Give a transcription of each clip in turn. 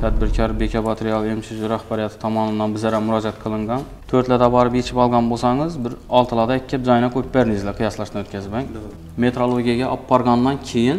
tadbirkor Bekobod real MChJ rahbariyati tomonidan bizlarga murojaat qilingan. 4 larda borib yechib olgan bo'lsangiz, bir 6 larda ikkib joyina qo'yib berdingizlar, qiyoslashdan o'tkazib. Metrologiyaga olib borgandan keyin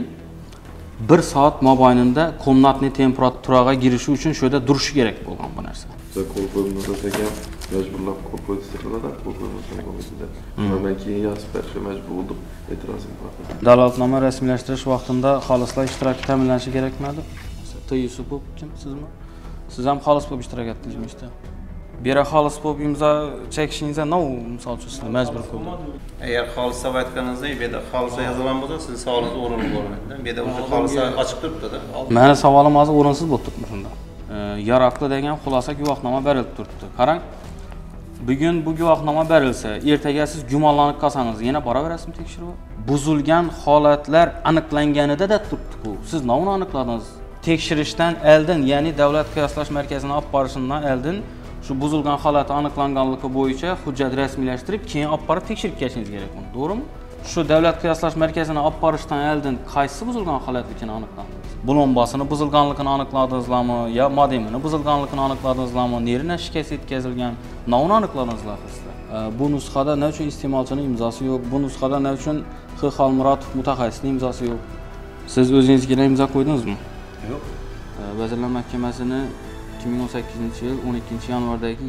1 soat mobaynida komnatniy temperaturaga girishi uchun shu yerda turishi kerak bo'lgan bu narsa. Qo'l qo'yilmasa majburlab qo'l qo'ydiriladi, qo'l qo'yilmasa bo'lmaydi. Men keyin yozib berishga majbur bo'ldim, e'tirozim bor. Dalolatnoma rasmiylashtirish vaqtida xolislar ishtiroki ta'minlanishi kerakmi? T. Yusupov kim, sizmi? Siz ham xolis bo'lib ishtirok etdingizmi ishda? Bera xolis bo'lib imzo chekishingizga nima misol uchun sizni majbur qildi? Agar xolis deb aytganingizda, bu yerda xolislar yozilgan bo'lsa, siz savolingiz o'rinli bo'lmaydi. Bu yerda o'sha xolislar ochiq turibdi-da. Meni savolim hozir o'rinsiz bo'lib turibdi shunda. Yaroqli degan xulosa guvohnoma berilib turibdi. Qarang, bugun bu guvohnoma berilsa, ertaga siz gumonlanib qolsangiz, yana boraverasizmi tekshiruv? Buzilgan holatlar aniqlanganida da turibdi-ku. Siz nima aniqladingiz? Tekshirishdan oldin, ya'ni davlat qiyoslash markazining olib borishidan oldin shu buzilgan holat aniqlanganligi bo'yicha hujjat rasmiylashtirib, keyin olib borib tekshirib kelishingiz kerak buni. To'g'rimi? Shu davlat qiyoslash markazining olib borishdan oldin qaysi buzilgan holatligini aniqladingiz? Bulombasini buzilganligini aniqladingizlarmi, yo modemini buzilganligini aniqladingizlarmi, nerina shikast yetkazilgan, nima aniqladingizlar sizlar? Bu nusxada nima uchun iste'molchining imzosi yo'q? Bu nusxada nima uchun X. Xolmuratov mutaxassisning imzosi yo'q? Siz o'zingizga imzo qo'ydingizmi? Yo'q. Vazirlar Mahkamasining 2018-yil 12-yanvardagi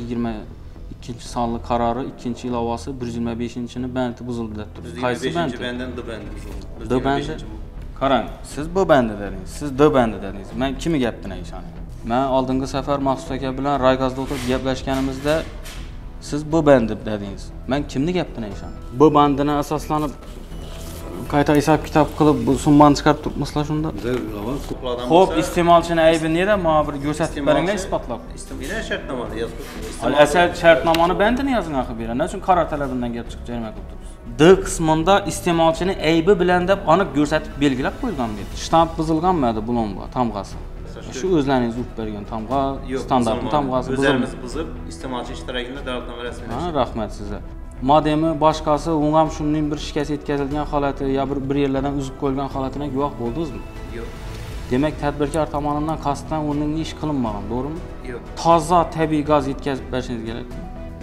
22-sonli qarori 2-ilovasi 125-ni bandi buzildi deb turibdi. Qaysi band? 5-bandan D bandi buzildi. D bandi. Qarang, siz B bandi dedingiz, siz D bandi dedingiz. Men kimi gapdan ishonaman? Men oldingi safar Maqsud aka bilan Raygazda o'tirib gaplashganimizda siz B bandi dedingiz. Men kimni gapdan ishonaman? B bandini asoslanib qayta hisob kitob qilib bu summani chiqarib turibsizlar shunda. Xo'p, iste'molchining aybi neda? Mana bir ko'rsatib beringlar isbotlab. Iste'molchining shartnomani yozib. Asal shartnomani bandini yozing axir bu yerda. Nima uchun qaror talabidan gap chiqib jarima qilib turibsiz? D qismida iste'molchining aybi bilan deb aniq ko'rsatib belgilab qo'yilgan bu yerda. Shtamp buzilganmi bulomba, tamg'asi? Shu o'zlaringiz urib bergan tamg'a, standart tamg'asi o'zlarimiz buzib, iste'molchi ishtirokida davlatnoma rasmiylashtirdik. Rahmat sizga. Modemi boshqasi, u ham shunning bir shikast yetkazilgan holati yo bir yerlardan uzib qo'yilgan holatine guvoh bo'ldingizmi? Yo'q. Demak, tadbirkor tomonidan qasddan o'rniga ish qilinmagan, to'g'rimi? Yo'q. Toza tabiiy gaz yetkazib berishingiz kerakmi?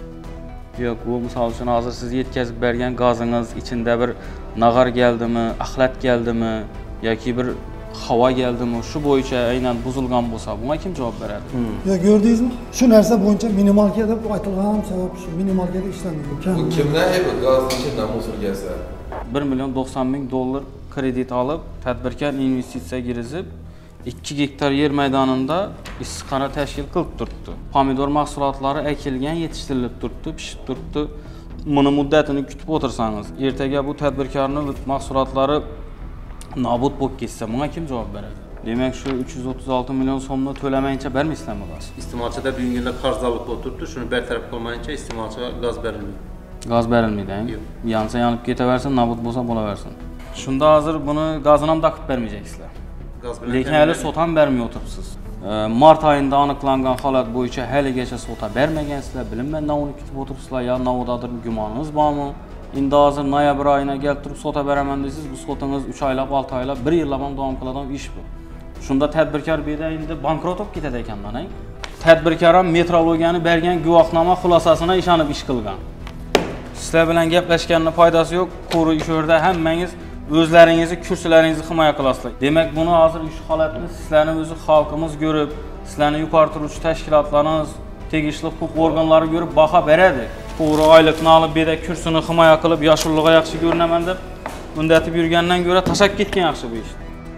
Yo'q, bu misol uchun hozir siz yetkazib bergan gazingiz ichida bir nag'ar keldimi, axlat keldimi yoki bir havo keldimi, shu bo'yicha aynan buzilgan bo'lsa, bunga kim javob beradi? Yo, ko'rdingizmi? Shu narsa bo'yicha minimalka deb aytilgan sabab shu minimalkada ishlanmaydi. Bu kimdan aybi gazning ichidan musulgasi? 1.090.000 dollar kredit olib, tadbirkor investitsiya kirizib, 2 gektar yer maydonida issiqxona tashkil qilib turibdi. Pomidor mahsulotlari ekilgan, yetishtirilib turibdi, pishib turibdi. Buni muddatini kutib o'tirsangiz, ertaga bu tadbirkorning mahsulotlari nobud bo'lib ketsa, bunga kim javob beradi? Demak, shu 336 million so'mni to'lamayincha bermaysizlarmi gaz? Iste'molchida bugungi kunda qarzdorlik bo'lib turibdi, shuni bartaraf qilmayincha iste'molchiga gaz berilmaydi. Gaz berilmaydi, Yo'q. Yansa yanib ketaversin, nobud bo'lsa bo'laversin. Shunda hozir buni gazini ham taqib bermayacaksizlar. Gaz bilan Lekin hali sot ham bermay o'tiribsiz. Mart oyida aniqlangan holat bo'yicha haligacha sota bermagansizlar, bilinmayman uni kutib o'tiribsizlar, yo novudadir gumoningiz bormi? Endi hozir noyabr oyina kelib turib sota beraman deysiz, bu sotingiz 3 oylab, 6 oylab, 1 yillab ham davom qiladigan ish bu. Shunda tadbirkor beda endi bankrot bo'lib ketadi ekan mana. Tadbirkor ham metrologiyani bergan guvohnoma xulosasini ishonib ish qilgan. Sizlar bilan gaplashganning foydasi yo'q. Qo'ri ish o'rda hammangiz o'zlaringizni, kursilaringizni himoya qilasizlar. Demak, buni hozir ish holatini sizlarning o'zi xalqimiz ko'rib, sizlarni yuqori turuvchi tashkilotlarimiz, tegishli huquq organlari ko'rib baho beradi. To'g'ri oylikni olib beda kursini himoya qilib, yoshullig'iga yaxshi ko'rinaman deb undatib yurgandan ko'ra tashab ketgan yaxshi bu ish.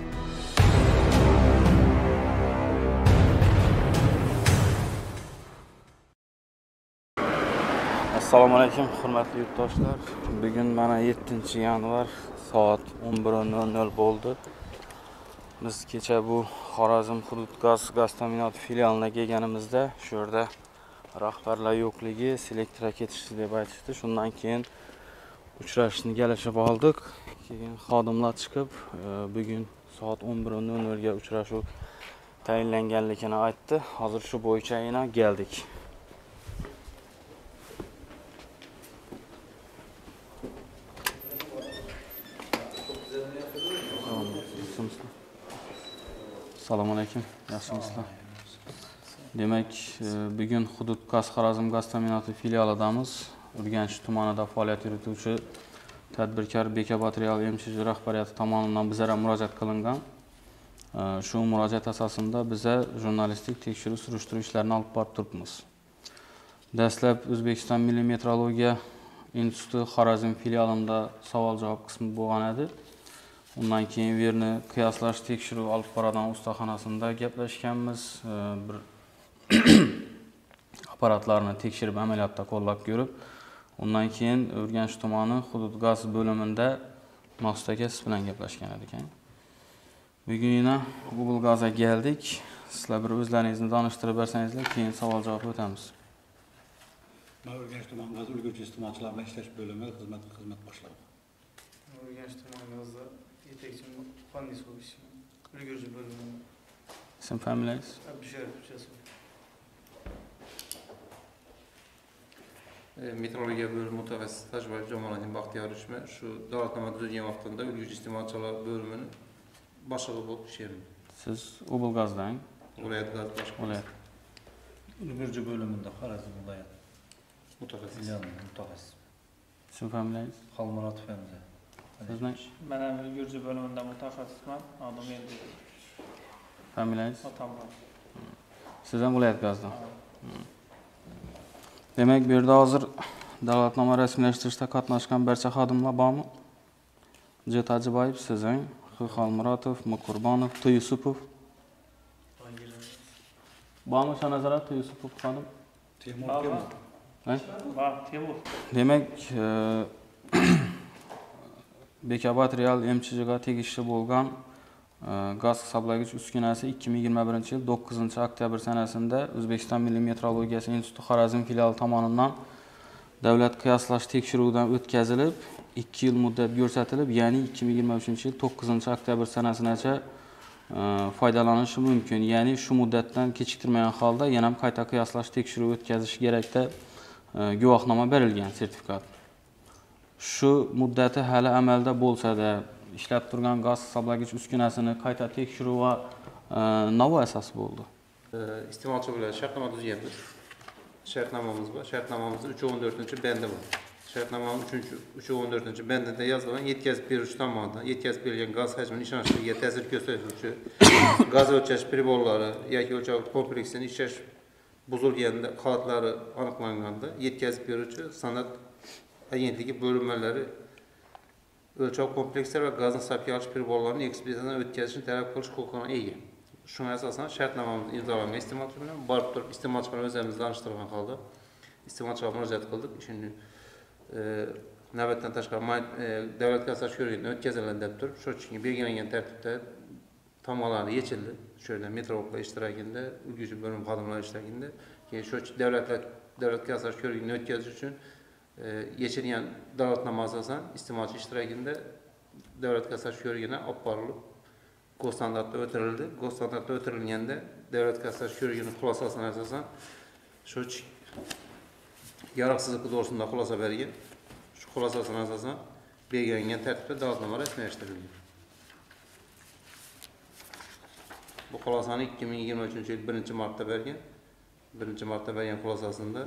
Assalomu alaykum, hurmatli yurtdoshlar. Bugun mana 7-yanvar soat 11:00 bo'ldi. Biz kecha bu Xorazm hudud gaz ta'minoti filialiga kelganimizda shu yerda rahbarlar yo'qligi, selektor ketishdi deb aytishdi. Shundan keyin uchrashishni kelishib oldik. Keyin xodimlar chiqib, bugun soat 11:00 ga uchrashuv tayinlanganligini aytdi. Hozir shu bo'yicha yana keldik. Assalomu alaykum. Yaxshimisizlar? Demak, bugun Hudud gaz Xorazm gaz ta'minoti filialidamiz. Urganch tumanida faoliyat yurituvchi tadbirkor Bekobod Real MChJ rahbariyati tomonidan bizlarga murojaat qilingan. Shu murojaat asosida biza jurnalistik tekshiruv surishtiruv ishlarini olib borib turibmiz. Dastlab O'zbekiston Milliy metrologiya instituti Xorazm filialida savol-javob qismi bo'lgan edi. Undan keyin bu yerni qiyoslash tekshiruv olib boradigan ustaxonasida gaplashganmiz. Bir apparatlarni tekshirib amaliyotda qo'llab ko'rib, undan keyin Urganch tumani hudud gaz bo'limida Maqsud aka siz bilan gaplashgan edik. Bugun yana Google Gazga keldik. Sizlar bir o'zlaringizni tanishtirib bersangizlar, keyin savol-javob o'tamiz. Men Urganch tuman gaz ulgurji iste'molchilar bilan ishlash bo'limi xizmat boshladim. Urganch tuman gazda yetakchi muhandis bo'lib ishlayman. Ulgurji bo'limida. Ism familiyangiz? Abdusharif Jasur. Metrologiya bo'limi mutaxassis tajriba Jamoliddin Baxtiyor ishmi shu davlatnoma tuzilgan vaqtida ulgurji iste'molchilar bo'limini boshlig'i bo'lib ishlayman. Siz Google Gazdan, Viloyat gaz boshlig'i. viloyat Ulgurji bo'limida Xorazm viloyat Mutaxassis. mutaxassis. ism familiyangiz? Xolmuratov Hamza. Sizning Men ham ulgurji bo'limida mutaxassisman. Odim endi familiyangiz? otamman. Siz ham viloyat gazdan. Demak, bu yerda hozir davlatnoma rasmiylashtirishda qatnashgan barcha xodimlar bormi? J. Tajiboyev, sizning, X. Xolmuratov, M. Qurbonov, T. Yusupov. Bormi o'sha nazorat T. Yusupov xodim? Temur Va Temur. Demak, Bekobod Real MChJga tegishli bo'lgan gaz hisoblagich uskunasi 2021-yil 9-oktyabr sanasida O'zbekiston Milliy metrologiyasi instituti Xorazm filiali tomonidan davlat qiyoslash tekshiruvidan o'tkazilib, 2 yil muddat ko'rsatilib, ya'ni 2023-yil 9-oktyabr sanasigacha foydalanishi mumkin. Ya'ni shu muddatdan kechiktirmagan holda yana ham qayta qiyoslash tekshiruvi o'tkazish kerakda guvohnoma berilgan sertifikat. Shu muddati hali amalda bo'lsa-da, ishlab turgan gaz hisoblagich uskunasini qayta tekshiruv va nima asos bo'ldi? Iste'molchi bilan shartnoma tuzganmiz. Shartnomamiz bor. Shartnomamizning 314-bendi bor. Shartnomaning 314-bendida yozilgan yetkazib beruvchi tomonidan yetkazib berilgan gaz hajmini ishonchligiga ta'sir ko'rsatuvchi gaz o'lchash priborlari yoki o'lchov kompleksini ishlash buzilganda holatlari aniqlanganda yetkazib beruvchi sanoat agentligi bo'linmalari o'lchov komplekslari va gazni hisobga olish priborlarini ekspertizadan o'tkazishni talab qilish huquqiga ega. Shunga asosan shartnomamiz imzolangan iste'molchi bilan borib turib iste'molchi bilan o'zimizni tanishtirgan holda iste'molchiga murojaat qildik. Shuni navbatdan tashqari davlat kassasi ko'rigini o'tkaziladi deb turib, shu uchun belgilangan tartibda tomonlari yechildi. Shu yerda metrologlar ishtirokida, ulgurji bo'lim xodimlari ishtirokida, keyin shu davlat kassasi ko'rigini o'tkazish uchun yechilgan davlatnoma asosan iste'molchi ishtirokida davlat kassasi ko'rigini olib borilib, GO standartda o'tirildi. GO standartda o'tirilganda davlat kassasi ko'rigini xulosasiga asosan shu yaroqsizlik to'g'risida xulosa bergan. Shu xulosasiga asosan belgilangan tartibda davlatnoma rasmiylashtirilgan. Bu xulosani 2023-yil 1-martda bergan. 1-martda bergan xulosasida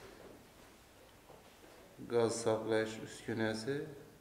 gaz hisoblash uskunasi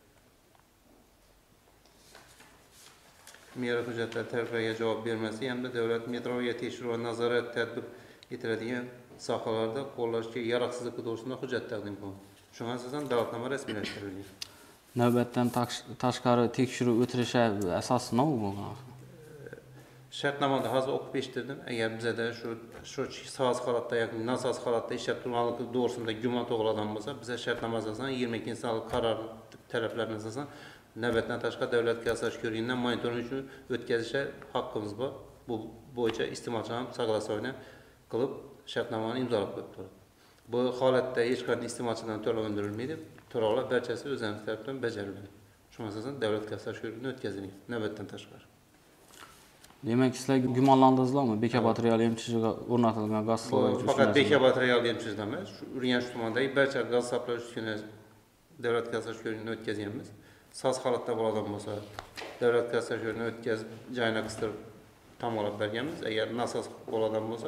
mera hujjatlar talablarga javob bermasi hamda davlat metrologiya tekshiruv va nazorat tadbir etiladigan sohalarda qo'llashga yaroqsizligi to'g'risida hujjat taqdim qilindi. Shunga asosan davlatnoma rasmiylashtirilgan. Navbatdan tashqari tekshiruv o'tirishi asosi nima bo'lgan? Shartnomada hozir o'qib eshittirdim. Agar bizda shu so'z holatda yoki nosoz holatda ishlab turganligi to'g'risida gumon tug'iladigan bo'lsa, biz shartnoma asosan 22-sonli qaror talablarini asosan navbatdan tashqari davlat kassasi ko'rigidan monitoring uchun o'tkazishga haqqimiz bor. Bu bo'yicha iste'molchi ham soglasiya qilib shartnomani imzolab qo'yibdi. Bu holatda hech qanday iste'molchidan to'lov undirilmaydi. To'lovlar barchasi o'zimiz tomonidan bajariladi. Shunga asosan davlat kassasi ko'rigidan o'tkazilgan navbatdan tashqari. Demak, sizlar gumonlandingizlarmi? Bekobod Real MChJga o'rnatilgan gaz hisoblagich faqat Bekobod Real MChJda emas, Urganch tumanidagi barcha gaz hisoblash uskunasi davlat kassasi ko'rigidan o'tkazganmiz. Soz holatda bo'ladigan bo'lsa, davlat kassasi ko'rigidan o'tkazib, joyini qistirib tomolab berganmiz. Agar nosoz bo'ladigan bo'lsa,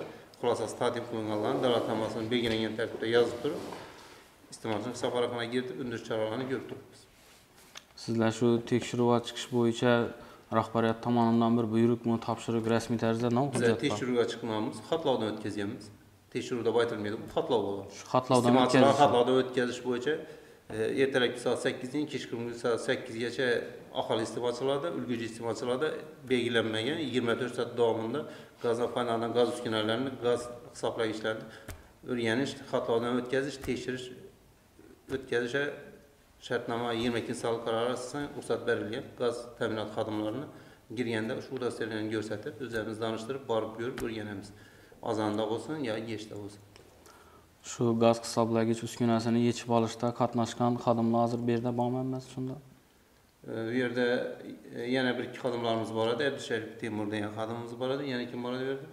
xulosasi taqdim qilinganlarni davlatnomasini belgilangan tartibda yozib turib, iste'molchining hisobxonasiga kiritib, undirish choralarini ko'rib turibmiz. Sizlar shu tekshiruv va chiqish bo'yicha rahbariyat tomonidan bir buyruqmi, topshiriq rasmiy tarzda nima Bizlar hujjat bor? tekshiruvga chiqmamiz, xatlovdan o'tkazganmiz. Tekshiruvda aytilmaydi, bu xatlov bo'ladi. Shu xatlovdan Iste'molchilar o'tkazish. xatlovdan o'tkazish bo'yicha ertalabki soat 8 dan kechqurungi soat 8 gacha aholi iste'molchilarda, ulgurji iste'molchilarda belgilanmagan 24 soat davomida gazdan foydalangan gaz uskunalarini, gaz hisoblagichlarni o'rganish, xatlovdan o'tkazish, tekshirish, o'tkazishga shartnoma 22-sonli qarori asosan ruxsat berilgan. Gaz ta'minot xodimlarini girganda ushbu udostaylarni ko'rsatib, o'zimiz tanishtirib, borib ko'rib o'rganamiz. Ozonda bo'lsin yo yechda bo'lsin. Shu gaz hisoblagich uskunasini yechib olishda qatnashgan xodimlar hozir bu yerda bormi emas shunda? Bu yerda yana bir ikki xodimlarimiz bor edi. Abdusharif Temur degan xodimimiz bor edi. Yana kim bor edi bu yerda?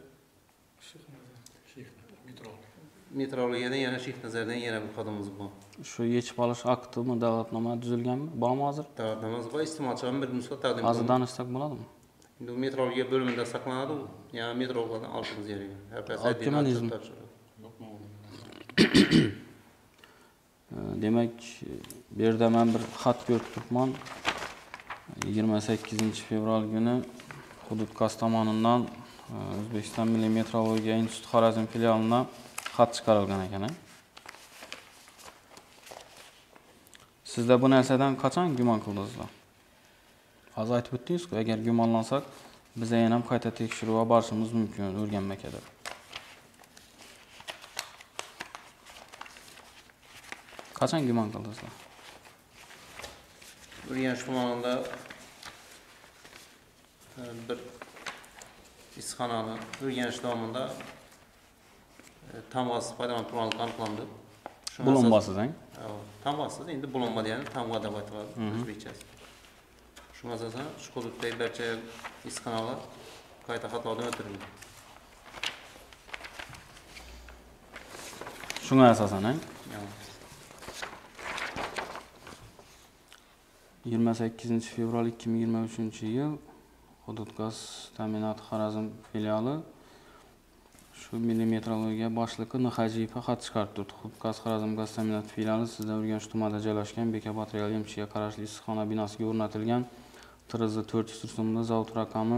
Metrologiyada yana Sheyx Nazardan yana bir xodimimiz bor. Shu yechib olish aktimi, davlatnoma tuzilganmi? Bormi hozir? Davlatnomamiz bor, iste'molchilarga bir nusxa taqdim Hozir qilinadi. danishsak bo'ladimi? Endi metrologiya bo'limida saqlanadi u. Yani metrologiyadan olishimiz kerak. Olib kelmadingizmi? Demak, bu yerda men bir xat ko'rib turibman. 28-fevral kuni Hudud gaz tomonidan O'zbekiston Milliy metrologiya instituti Xorazm filialidan xat chiqarilgan ekan. Sizlar bu narsadan qachon gumon qildingizlar? Hozir aytib o'tdingiz-ku, agar gumonlansak, biz yana ham qayta tekshiruvga borishimiz mumkin o'rganmakka deb. Qachon gumon qildingizlar? Urganch tumanida bir issiqxonani Urganch davomida tamg'asiz foydalanib turganligi aniqlandi. Bulunmasiz, ha? Tamg'asiz, endi bulinma degani tamg'a deb aytiladi o'zbekchasi. Shunga asosan shu hududdagi barcha issiqxonalar qayta xatlovdan o'tirildi. Shunga asosan, ha? 28-fevral 2023-yil Hudud gaz ta'minoti Xorazm filiali shu milliy metrologiya boshlig'i Nixajiyevga xat chiqarib turdi. Hudud gaz Xorazm gaz ta'minoti filiali sizda Urganch tumanida joylashgan Bekobod real emchiga qarashli issiqxona binosiga o'rnatilgan TRZ 400 rusumli zavod raqami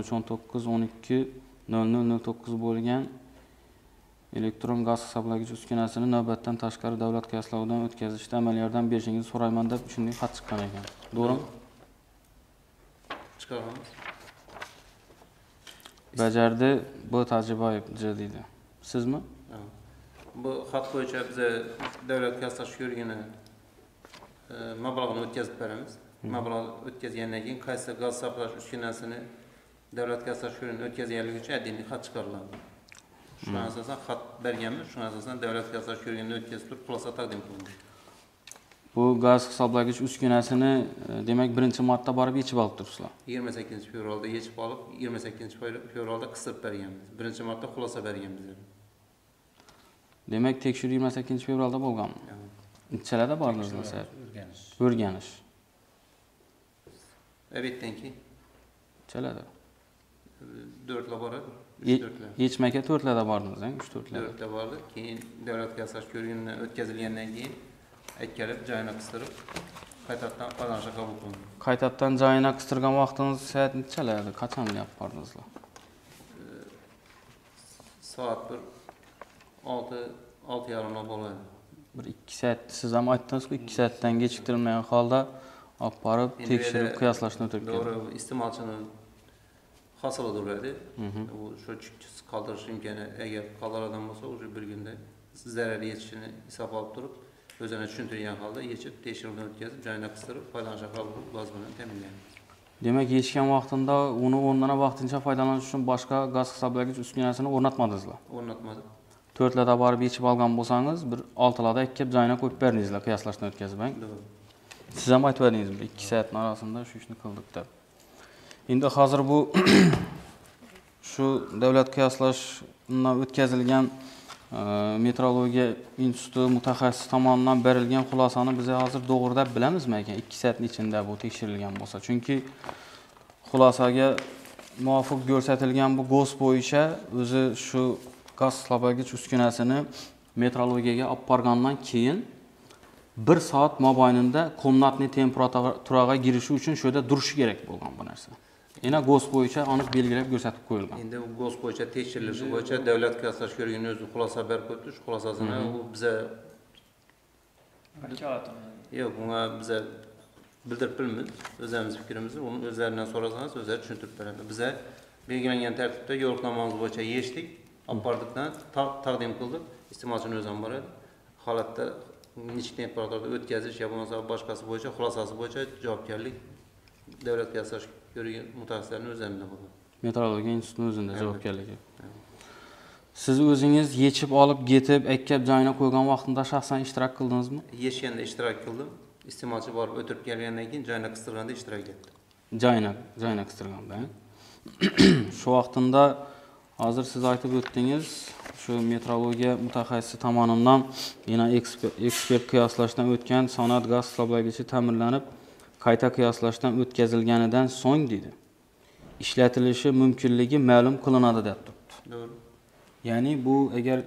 1319120009 bo'lgan elektron gaz hisoblagich uskunasini navbatdan tashqari davlat qiyoslovidan o'tkazishda amaliyotdan berishingizni so'rayman deb shunday xat chiqqan ekan. To'g'rimi? Chiqaramiz. Bajardi bu Tajiboyev deydi. Sizmi? Bu xat bo'yicha biz davlat qiyoslash yo'rigini mablag'ini o'tkazib beramiz. Mablag' o'tkazgandan keyin qaysi gaz hisoblash uskunasini davlat qiyoslash yo'rigini o'tkazganligi uchun addiniy xat chiqariladi. Shuna asosan xat berganmiz, shuna asosan davlat qiyoslash yo'rigini o'tkazib turib xulosa taqdim qilindi. Bu gaz hisoblagich uskunasini demak birinchi marta borib yechib olib turibsizlar. 28-fevralda yechib olib, 28-fevralda qisib berganmiz. Birinchi marta xulosa berganmiz. Demak, tekshiruv 28-fevralda bo'lganmi? Nechalarda bordingizlar? O'rganish. Elbetdan keyin Nechalarda? 4 laborat, 3-4 Yechmakka 4larda bordingiz, 3-4larda. 4 da bordi. Keyin davlat qiyoslash yo'rigini o'tkazilgandan keyin aytkalib joyini qistirib qaytadan foydalanishga qabul qilindi. Qaytadan joyini qistirgan vaqtingiz soat nechalarda? Qachon yap bordingizlar? Soat 6:30 bo'ladi. Bir 2 soat siz ham aytdingiz-ku, 2 soatdan kechiktirilmagan holda olib borib tekshirib qiyoslashni o'tib keldi. To'g'ri, iste'molchini hosilidir bo'ladi. U shu chuqchisiz qoldirish imkoni agar qoldiradigan bo'lsa, o'sha bir kunda zarar yetishini hisob olib turib, o'zini tushuntirgan holda yechib, tekshiruvdan o'tkazib, joyini qistirib, foydalanishga qabul qilib, gaz bilan ta'minlaymiz. Demak, yechgan vaqtida uni o'rnidan vaqtincha foydalanish uchun boshqa gaz hisoblagich uskunasini o'rnatmadingizlar. O'rnatmadi. 4larda borib yechib olgan bo'lsangiz, bir 6larda kelib joyini qo'yib berdingizlar, qiyoslashni o'tkazib. Siz ham aytdingiz, 2 soat orasida shu ishni qildik deb. Endi hozir bu shu davlat qiyoslashdan o'tkazilgan metrologiya instituti mutaxassis tomonidan berilgan xulosani biz hozir to'g'ri deb bilamizmi ekan? 2 soatning ichida bu tekshirilgan bo'lsa. Chunki xulosaga muvofiq ko'rsatilgan bu GOS bo'yicha o'zi shu gaz slablagich uskunasini metrologiyaga olib borgandan keyin 1 soat mobaynida komnatniy temperaturaga girishi uchun shu yerda turishi kerak bo'lgan bu narsa. Yana GOS bo'yicha aniq belgilab ko'rsatib qo'yilgan. Endi u GOS bo'yicha tekshirilishi bo'yicha davlat kassash ko'rgani o'zi xulosa berib o'tdi. Shu xulosasini u biza yo'q, bunga biza bildirib bilmiz. O'zimiz fikrimizni uni o'zlaridan so'rasangiz o'zlari tushuntirib beradi. Biza belgilangan tartibda yo'riqnomamiz bo'yicha yechdik, olib bordikdan taqdim qildik. Iste'molchining o'zi ham boradi. Holatda nechta temperaturada o'tkazish yo bo'lmasa boshqasi bo'yicha xulosasi bo'yicha javobgarlik davlat kassash ko'rgan mutaxassislarning o'zlaridan bo'ladi. Metrologiya institutining o'zida javobgarligi. Siz o'zingiz yechib olib ketib, akkab joyina qo'ygan vaqtida shaxsan ishtirok qildingizmi? Yechganda ishtirok qildim. Iste'molchi borib o'tirib kelgandan keyin joyini qistirganda ishtirok etdim. Joyina qistirganda. Shu vaqtida hozir siz aytib o'tdingiz, shu metrologiya mutaxassisi tomonidan yana ekspert qiyoslashdan o'tgan sonat gaz hisoblagichi ta'mirlanib, qayta qiyoslashdan o'tkazilganidan so'ng dedi. Ishlatilishi mumkinligi ma'lum qilinadi deb turibdi. To'g'ri. Ya'ni bu agar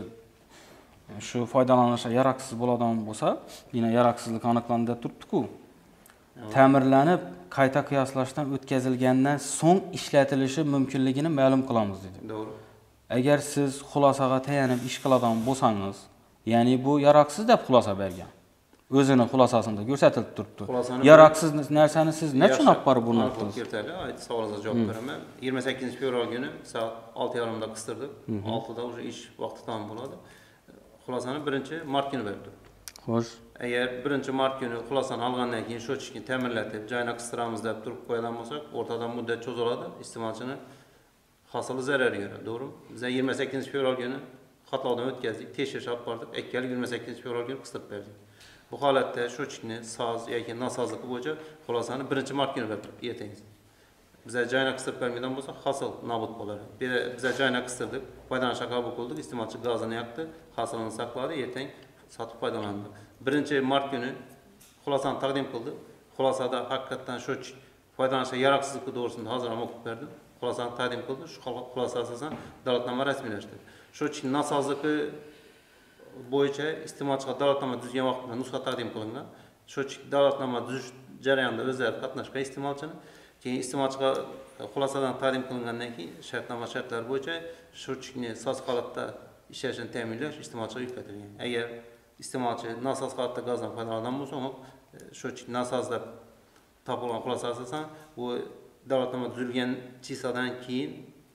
shu foydalanishga yaroqsiz bo'ladigan bo'lsa, yana yaroqsizlik aniqlandi deb turibdi-ku. Ta'mirlanib, qayta qiyoslashdan o'tkazilgandan so'ng ishlatilishi mumkinligini ma'lum qilamiz dedi. To'g'ri. Agar siz xulosaga tayanib ish qiladigan bo'lsangiz, ya'ni bu yaroqsiz deb xulosa bergan. O'zini xulosasida ko'rsatilib turibdi. Yaroqsiz narsani siz nechun olib borib buni qildingiz? Savolingizga javob beraman. 28-fevral kuni soat 6:30 da qistirdik. 6 da o'sha ish vaqti tamom bo'ladi. Xulosani 1-mart kuni berdi. Xo'sh. Agar 1-mart kuni xulosani olgandan keyin shu ishni ta'mirlatib, joyini qistiramiz deb turib qo'ygan bo'lsak, o'rtadan muddat cho'ziladi, iste'molchini hosili zarar ko'radi, to'g'rimi? Biz 28-fevral kuni xatodan o'tkazdik, tekshirish olib bordik, akkalik 28-fevral kuni qistirib berdik. Bu holatda shu chikni soz yoki nosozligi bo'yicha xulosani 1-mart kuni berdik, ertangi. Biz joyini qistirib bermagan bo'lsak, hosil nobud bo'ladi. Biz joyini qistirdik, foydalanishga qabul qildik, iste'molchi gazini yoqdi, hosilini saqladi, ertang sotib foydalandi. 1-mart kuni xulosani taqdim qildi. Xulosada haqiqatan shu foydalanishga yaroqsizligi to'g'risida hozir ham o'qib berdim. Xulosani taqdim qildi. Shu xulosa asosan davlatnoma rasmiylashtirdi. Shu nosozligi bo'yicha iste'molchiga davlatnoma tuzgan vaqtda nusxa taqdim qilingan. Shu davlatnoma tuzish jarayonida o'zlari qatnashgan iste'molchini, keyin iste'molchiga xulosadan taqdim qilingandan keyin shartnoma shartlari bo'yicha shu chikni soz holatda ishlashini ta'minlash iste'molchiga yuklatilgan. Agar iste'molchi nosoz holatda gazdan foydalangan bo'lsa, shu nosoz deb topilgan xulosa asosan bu davlatnoma tuzilgan chisadan keyin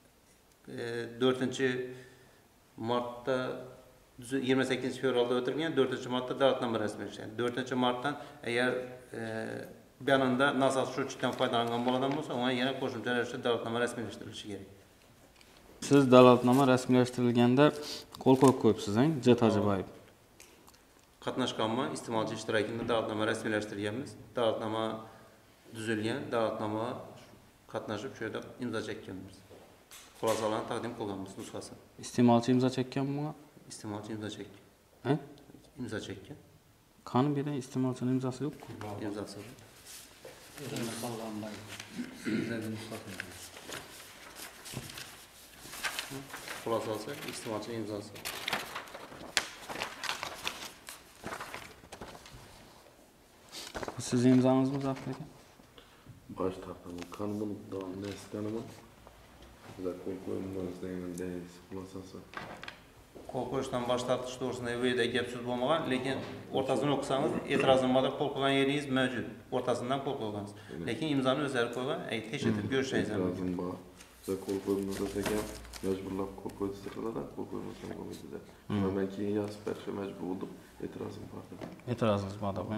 4-martda 28-fevralda o'tilgan, 4-martda davlatnoma rasmiylashtirilgan. 4-martdan agar bayonida nosoz shu chikdan foydalangan bo'ladigan bo'lsa, uni yana qo'shimcha ravishda davlatnoma rasmiylashtirilishi kerak. Siz davlatnoma rasmiylashtirilganda qo'l qo'yib qo'yibsiz-a, Jatojibayev. Qatnashganman, iste'molchi ishtirokida davlatnoma rasmiylashtirganmiz. Davlatnoma tuzilgan, davlatnoma qatnashib shu yerda imzo chekkanmiz. Xulosalarni taqdim qilganmiz nusxasini. Iste'molchi imzo chekkanmi? Iste'molchi imzo chekkan. Ha? Imzo chekkan. Qani bu yerda iste'molchining imzosi yo'q-ku. Imzosi. Xulosasi iste'molchi imzosi. Siz imzongizni Zafar aka? Baş tarafından kan bunu devamlı eskanımı. Güzel kol koyulmaz deyiz xulosasi. Qo'l qo'yishdan bosh tortish to'g'risida bu yerda gap so'z bo'lmagan, lekin o'rtasini o'qisangiz, e'tirozim bor deb qo'l qo'ygan yeringiz mavjud. O'rtasidan qo'l qo'ygansiz. Lekin imzoni o'zlari qo'ygan, tekshirib ko'rishingiz mumkin. E'tirozim bor. Güzel kol koyulmaz ekan, mecburlab kol koydursalar, kol koyulmasa bo'lmaydi. Men keyin yozib berishga majbur bo'ldim. E'tirozim bor. E'tirozingiz bor deb.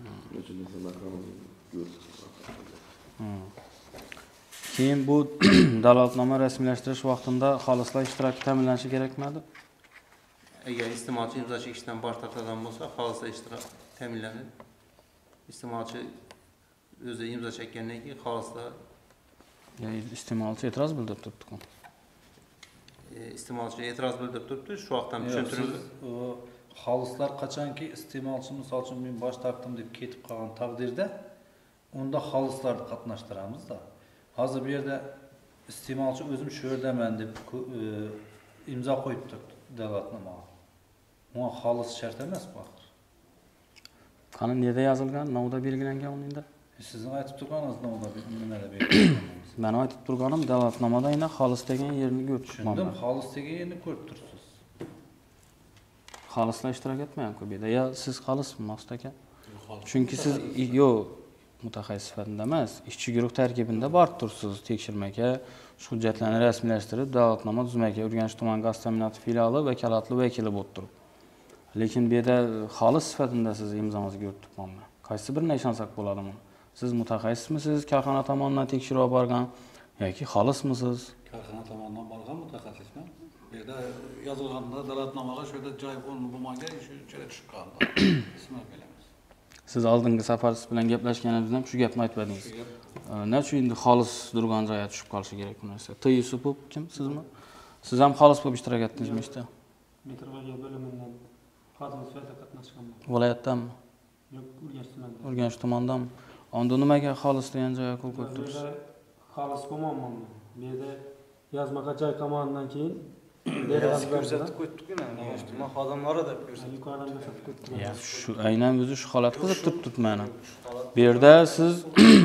Keyin bu dalolatnoma rasmiylashtirish vaqtida xolislar ishtiroki ta'minlanishi kerakmi? Agar iste'molchi imzo chekishdan bosh tortadigan bo'lsa, xolislar ishtirok ta'minlanadi. Iste'molchi o'zi imzo chekkandan keyin xolislar iste'molchi e'tiroz bildirib turibdi-ku. Iste'molchi e'tiroz bildirib turibdi. Shu vaqtdan tushuntirildi. Xolislar qachonki iste'molchi misol uchun men bosh tortdim deb ketib qolgan taqdirda, unda xolislarni qatnashtiramiz-da. Hozir bu yerda iste'molchi o'zim shu yerdaman deb imzo qo'yib turibdi da'vatnomaga. Ona xolis shart emas bu axir. Qani nerede yazılgan? Navda belgilangan unda? Sizin aytib turganingiz navda nimada belgilangan? Ben aytib turganim da'vatnomada yana xolis degan yerini ko'rib Tushundim, xolis degan yerni ko'rib tursiz. Xolislar ishtirok etmagan bu yerda. Ya siz xolismi Maqsud aka? Chunki siz mutaxassis sifatida emas, ishchi guruh tarkibida borib tursiz tekshirmaga, shu hujjatlarni rasmiylashtirib, da'vatnoma tuzmaga Urganch tuman gaz ta'minoti filiali vakolatli vakili bo'lib turib. Lekin bu yerda xolis sifatida siz imzongizni ko'rib turibman. Qaysi birine ishonsak bo'ladimi? Siz mutaxassismisiz, korxona tomonidan tekshiruv borgan yoki xolismisiz? Korxona tomonidan borgan mutaxassisman. Bu yerda yozilganda da'vatnomaga shu yerda joy bo'lmagan, shu joyga tushib qoldi. Ismini bilamiz. Siz oldingi safar siz bilan gaplashganingizda ham shu gapni aytmadingiz. Nechun endi xolis turgan joyga tushib qolishi kerak bu narsa? T. Yusupov kim sizmi? Siz ham xolis bo'lib ishtirok etdingizmi ishda? Metrologiya bo'limidan xodim sifatida qatnashganman. Viloyatdanmi? Yo'q, Urganch tumanida. Urganch tumandanmi? Onda nimaga xolis degan joyga qo'l qo'yib turibsiz? Xolis bo'lmayman. Bu yerda yozmaga joy qolganidan keyin ko'rsatib qo'ydik-ku, Urganch tuman xodimlari deb ko'rsatdik. yuqoridan ko'rsatib qo'ydik. Ya shu aynan o'zi shu holat qilib turibdi meni. Bu yerda siz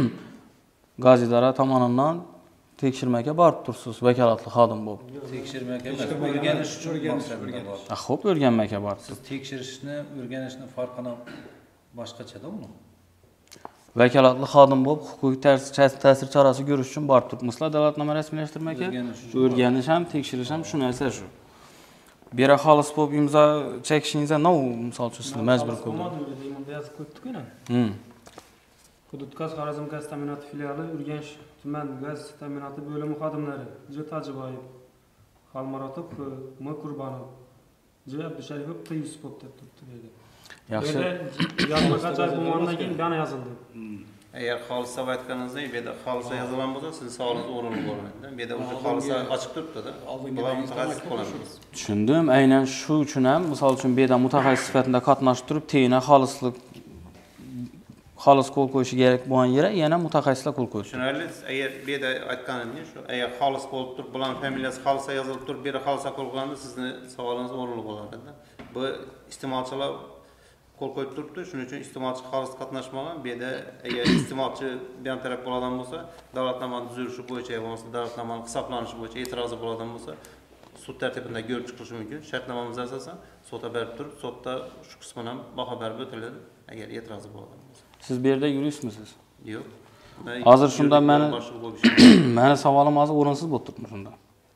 gaz idora tomonidan tekshirmaga borib tursiz, vakolatli xodim bo'lib. Tekshirmak emas, o'rganish uchun maqsadida bor. Xo'p, o'rganmaga borib. Siz tekshirishni, o'rganishni farqini boshqachada uni. Vakolatli xodim bo'lib, huquqiy ta'sir chorasi ko'rish uchun borib turibsizlar da'vatnoma rasmiylashtirmaga. O'rganish ham, tekshirish ham shu narsa shu. Bu yerga xolis bo'lib imzo chekishingizga nima misol uchun sizni majbur qildi? Imzoda yozib qo'ydik-ku. Hmm. Hudud gaz Xorazm gaz ta'minoti filiali Urganch tuman gaz ta'minoti bo'limi xodimlari J. Tajiboyev, Xalmaratov, M. Qurbonov, J. Abdusharipov, T. Yusupov deb turibdi bu yerda. Yaxshi. Yozmaga joy bo'lgandan keyin bana yozildi. Agar xolisda aytganingizda, bu yerda xolisda yozilgan bo'lsa, siz savolingiz o'rinli bo'lmaydi. Bu yerda o'sha xolisda ochiq turibdi-da. Bular mutaxassis bo'lamiz. Tushundim. Aynan shu uchun ham, misol uchun bu yerda mutaxassis sifatida qatnashib turib, teyina xolis qo'l qo'yishi kerak bo'lgan yere yana mutaxassislar qo'l qo'ydi. Tushunarli. Agar bu yerda aytganim shu, agar xolis bo'lib turib, bularning familiyasi xolisda yozilib turib, bu yerda xolisda qo'l qo'yganda sizni savolingiz o'rinli bo'ladi-da. Bu iste'molchilar qo'l qo'yib turibdi. Shuning uchun iste'molchi xolis qatnashmagan. Bu yerda agar iste'molchi bilan taraf bo'ladigan bo'lsa, davlatnoma tuzilishi bo'yicha bo'lmasa davlatnomaning hisoblanishi bo'yicha e'tirozi bo'ladigan bo'lsa, sud tartibida ko'rib chiqilishi mumkin. Shartnomamizga asosan sudga berib turib, sudda shu qismini ham baho berib o'tiladi, agar e'tirozi bo'ladigan bo'lsa. Siz bu yerda yuristmisiz? Yo'q. Hozir shunda meni savolim hozir o'rinsiz bo'lib turibmi shunda?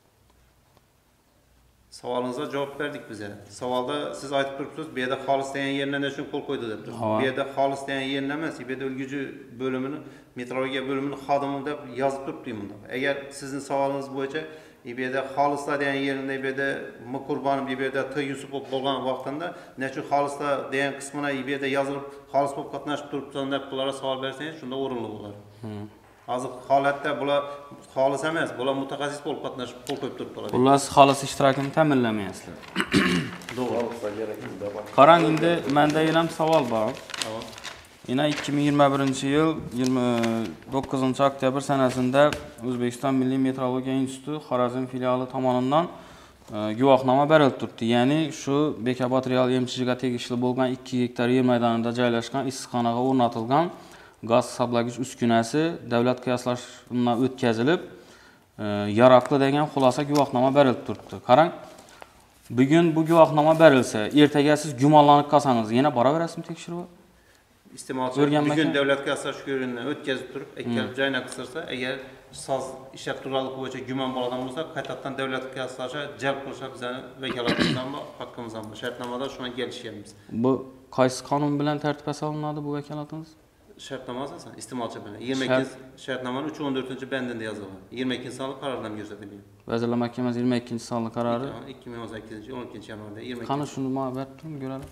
Savolingizga javob berdik biz. Savolda siz aytib turibsiz, bu yerda xolis degan yerni nechun qo'l qo'ydi deb turibsiz. Bu yerda xolis degan yerni emas, bu yerda ulg'uchi bo'limini, metrologiya bo'limini xodimi deb yozib turibdi bunda. Agar sizning savolingiz bo'yicha bu yerda xolislar degan yerda bu yerda M. Qurbonov, bu yerda T. Yusupov bo'lgan vaqtida nechun xolislar degan qismini bu yerda yozilib xolis bo'lib qatnashib turibdi deb bularga savol bersangiz, shunda o'rinli bo'lar. Hozir holatda bular xolis emas, bular mutaxassis bo'lib qatnashib qo'l qo'yib turibdilar. Xullas, xolis ishtirokini ta'minlamayapsizlar. To'g'ri. Qarang, endi menda ham savol bor. Yana 2021-yil 29-oktyabr sanasida O'zbekiston Milliy metrologiya instituti Xorazm filiali tomonidan guvohnoma berilib turibdi. Ya'ni shu Bekobod real emchiga tegishli bo'lgan 2 gektar yer maydonida joylashgan issiqxonaga o'rnatilgan gaz hisoblagich uskunasi davlat qiyoslashdan o'tkazilib, yaroqli degan xulosa guvohnoma berilib turibdi. Qarang, bugun bu guvohnoma berilsa, ertaga siz gumonlanib qolsangiz, yana boraverasizmi tekshiruvga? Iste'molchi bugun davlat qiyoslash ko'rigidan o'tkazib turib, ikkala joyni qisirsa, agar soz ishlab turarligi bo'yicha gumon bo'ladigan bo'lsa, qaytadan davlat qiyoslashi jalb qilishga bizning vakolatimizdan bor, haqqimizdan bor. Shartnomada shuna kelishganmiz. Bu qaysi qonun bilan tartibga solinadi bu vakolatimiz? Shartnoma asosan iste'molchi bilan 22 shartnomaning 3-14-bandida yozilgan. 22-sonli qarordan ko'rsatilgan. Vazirlar Mahkamasi 22-sonli qarori 2018-yil 12-yanvarda 22. Qani shuni ma'lumot turing ko'radi.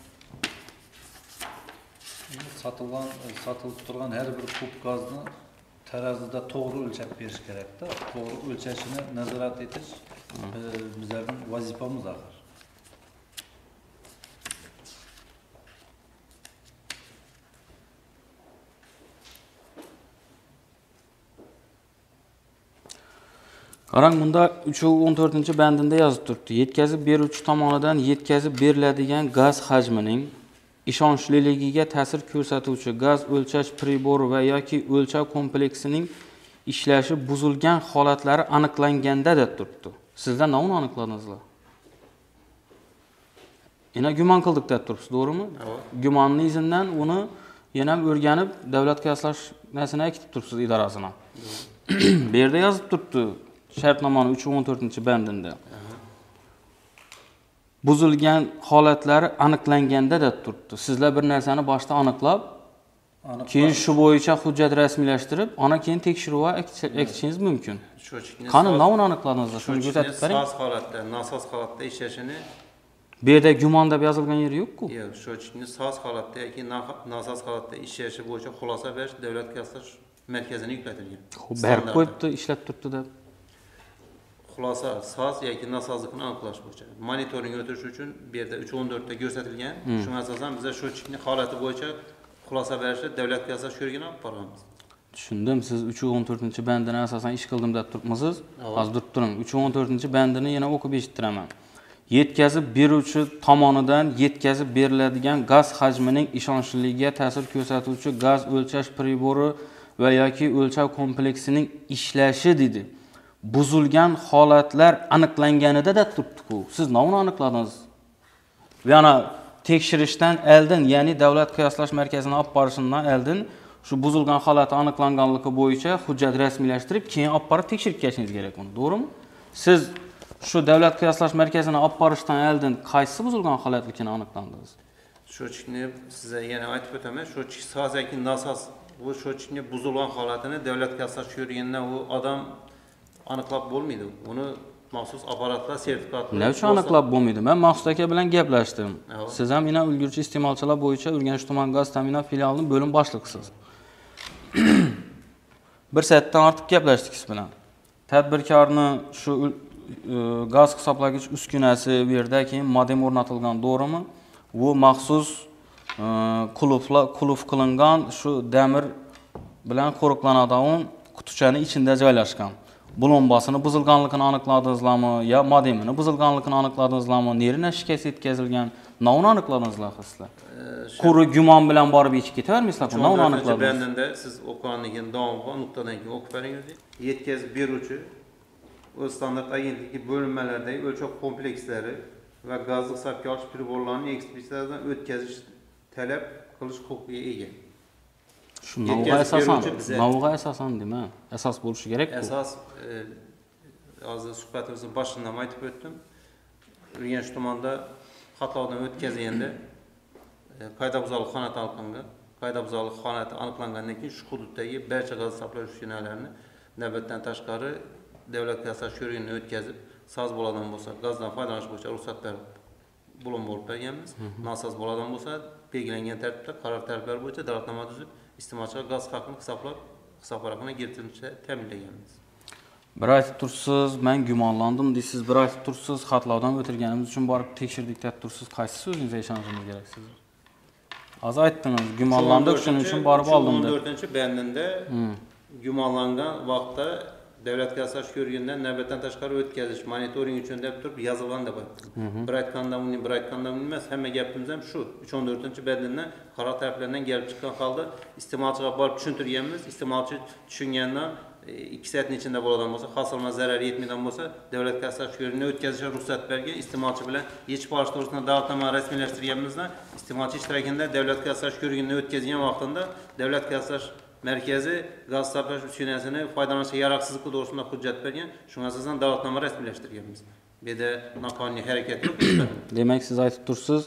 Satılib turgan her bir kub gazni tarazida to'g'ri o'lchab berish kerakda. To'g'ri o'lchashini nazorat etish bizning vazifamiz axir. Qarang, bunda 314-bendində yazıb turibdi. Yetkazib beruvchi tomonidan yetkazib beriladigan gaz hajmining ishonchligiga ta'sir ko'rsatuvchi gaz o'lchash pribori va yoki o'lchav kompleksining ishlashi buzilgan holatlari aniqlanganda deb turibdi. Sizlar nima aniqladingizlar? Yana gumon qildik deb turibsiz, to'g'rimi? Gumonning izidan uni yana o'rganib davlat qiyoslash narsani aytib turibsiz idorasini. Bu yerda yozib turibdi shartnomaning 314-bandida. Buzilgan holatlari aniqlanganda deb turibdi. Sizlar bir narsani boshda aniqlab, keyin shu bo'yicha hujjat rasmiylashtirib, ana keyin tekshiruv ekishingiz mumkin. Qani nima aniqladingizlar? Shuni ko'rsatib bering. Soz holatda, nosoz holatda ishlashini Bu yerda gumon deb yozilgan yeri yo'q-ku. yo'q, sho'chni soz holatda yoki nosoz holatda ishlashi bo'yicha xulosa berish davlat qiyoslash markaziga yuklatilgan. Berib qo'yibdi, ishlab turibdi deb. Xulosa soz yoki nosozlikni aniqlash bo'yicha monitoring o'tish uchun bu yerda 314 da ko'rsatilgan. Shunga asosan biz sho'chni holati bo'yicha xulosa berishni davlat qiyoslash ko'rigiga olib boramiz. Tushundim, siz 314-bandini asosan ish qildim deb turibsiz. Hozir turib turing. 314-bandini yana o'qib eshitiraman. Yetkazib beruvchi tomonidan yetkazib beriladigan gaz hajmining ishonchligiga ta'sir ko'rsatuvchi gaz o'lchash pribori va yoki o'lchav kompleksining ishlashi dedi. Buzilgan holatlar aniqlanganida da turibdi-ku. Siz nima aniqladingiz? Yana tekshirishdan oldin, ya'ni davlat qiyoslash markaziga olib borishdan oldin shu buzilgan holati aniqlanganligi bo'yicha hujjat rasmiylashtirib, keyin olib borib tekshirib kelishingiz kerak uni, to'g'rimi? Siz shu davlat qiyoslash markaziga olib borishdan oldin qaysi buzilgan holatligini aniqlandingiz? Sho'chni sizga yana aytib o'taman, sho'chki soz yoki nosoz bu sho'chni buzilgan holatini davlat qiyoslash ko'rigidan u odam aniqlab bo'lmaydi. Uni maxsus apparatlar sertifikatlar. Nima uchun aniqlab bo'lmaydi? Men Maqsud aka bilan gaplashdim. Siz ham yana ulgurji iste'molchilar bo'yicha Urganch tuman gaz ta'minot filialining bo'lim boshlig'isiz. Bir soatdan ortiq gaplashdik siz bilan. Tadbirkorni shu gaz hisoblagich uskunasi bu yerda keyin modem o'rnatilgan, to'g'rimi? Bu maxsus qulf qilingan shu damir bilan qo'riqlanadigan qutichaning ichida joylashgan. Bulombasini buzilganligini aniqladingizlarmi yo modemini buzilganligini aniqladingizlarmi? Nerina shikast yetkazilgan? Nima aniqladingizlar sizlar? Quri gumon bilan borib yechib ketavermaysizlar, nima aniqladingiz? Bandanda siz o'qigandan keyin davomga nuqtadan keyin o'qib beringiz. Yetkazib beruvchi o'z standart agentligi bo'linmalaridagi o'lchov komplekslari va gazli hisobga olish priborlarini ekspertizadan o'tkazish talab qilish huquqiga ega. Shu navga asosan dema, asos bo'lishi kerak-ku. Asos hozir suhbatimizning boshidan aytib o'tdim. Urganch tumanida xatodan o'tkazganda qoidabuzarlik holati aniqlangan. Qoidabuzarlik holati aniqlangandan keyin shu hududdagi barcha gaz hisoblash uskunalarini navbatdan tashqari davlat qiyoslash ko'rigidan o'tkazib, soz bo'ladigan bo'lsa, gazdan foydalanish bo'yicha ruxsat berib bo'lib berganmiz. Nosoz bo'ladigan bo'lsa, belgilangan tartibda qaror talablari bo'yicha davlatnoma tuzib, iste'molchiga gaz haqini hisoblab, hisob raqamini keltirishni ta'minlaganmiz. Bir aytib tursiz, men gumonlandim deysiz, bir aytib tursiz, xatlovdan o'tirganimiz uchun borib tekshirdik deb tursiz. Qaysi so'zingizga ishonishimiz kerak sizlar? Hozir aytdingiz, gumonlandik, shuning uchun borib oldim deb. 14-bandida gumonlangan vaqtda davlat qiyoslash ko'rigidan navbatdan tashqari o'tkazish monitoring uchun deb turib yozilgan deb aytdim. Bir aytgandan emas, hamma gapimiz ham shu. 314-banddan qaror talablaridan kelib chiqqan holda iste'molchiga borib tushuntirganmiz. Iste'molchi tushungandan 2 soatning ichida bo'ladigan bo'lsa, hosilma zarar yetmaydigan bo'lsa, davlat qiyoslash ko'rigidan o'tkazishga ruxsat bergan. Iste'molchi bilan yechib olish to'g'risida davlatnoma rasmiylashtirganimizda iste'molchi ishtirokida davlat qiyoslash ko'rigidan o'tkazgan vaqtida davlat qiyoslash markazi gaz hisoblash uskunasini foydalanishga yaroqsizligi to'g'risida hujjat bergan. Shunga asosan davlatnoma rasmiylashtirganmiz. Bu yerda noqonuniy harakat yo'q. Demak, siz aytib tursiz,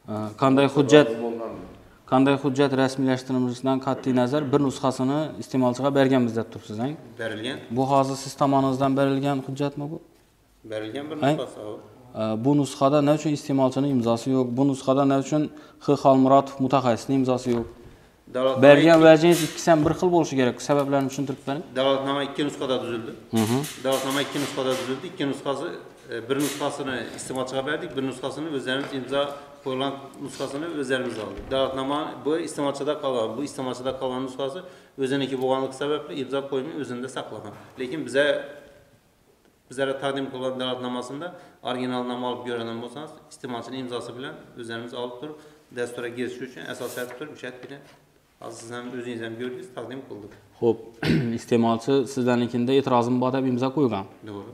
qanday hujjat rasmiylashtirilishdan qat'iy nazar bir nusxasini iste'molchiga berganmiz deb turibsiz, ha? Berilgan. Bu hozir siz tomonidan berilgan hujjatmi bu? Berilgan bir nusxasi. Bu nusxada nima uchun iste'molchining imzosi yo'q? Bu nusxada nima uchun X. Xolmuratov mutaxassisning imzosi yo'q? Bergan vajingiz ikkisidan bir xil bo'lishi kerak. Sabablarini tushuntirib bering. Davlatnoma 2 nusxada tuzildi. Davlatnoma 2 nusxada tuzildi. 2 nusxasi, bir nusxasini iste'molchiga berdik, bir nusxasini o'zlarimiz imzo qo'ygan nusxasini o'zlarimiz oldik. Davlatnoma bu iste'molchida qolgan. Bu iste'molchida qolgan nusxasi o'ziniki bo'lganligi sababli imzo qo'ymay o'zida saqlagan. Lekin biza bizlere takdim kılınan davlatnamasında orijinalini alıp görenen olsanız, istemalçının imzası bilen üzerimize alıp durup dastura girişi için esas turib işlet bilen. Az siz hem özünüz hem gördünüz, takdim kıldık. Xo'p, iste'molchi sizlarnikida e'tirozim bor deb imzo qo'ygan. Doğru.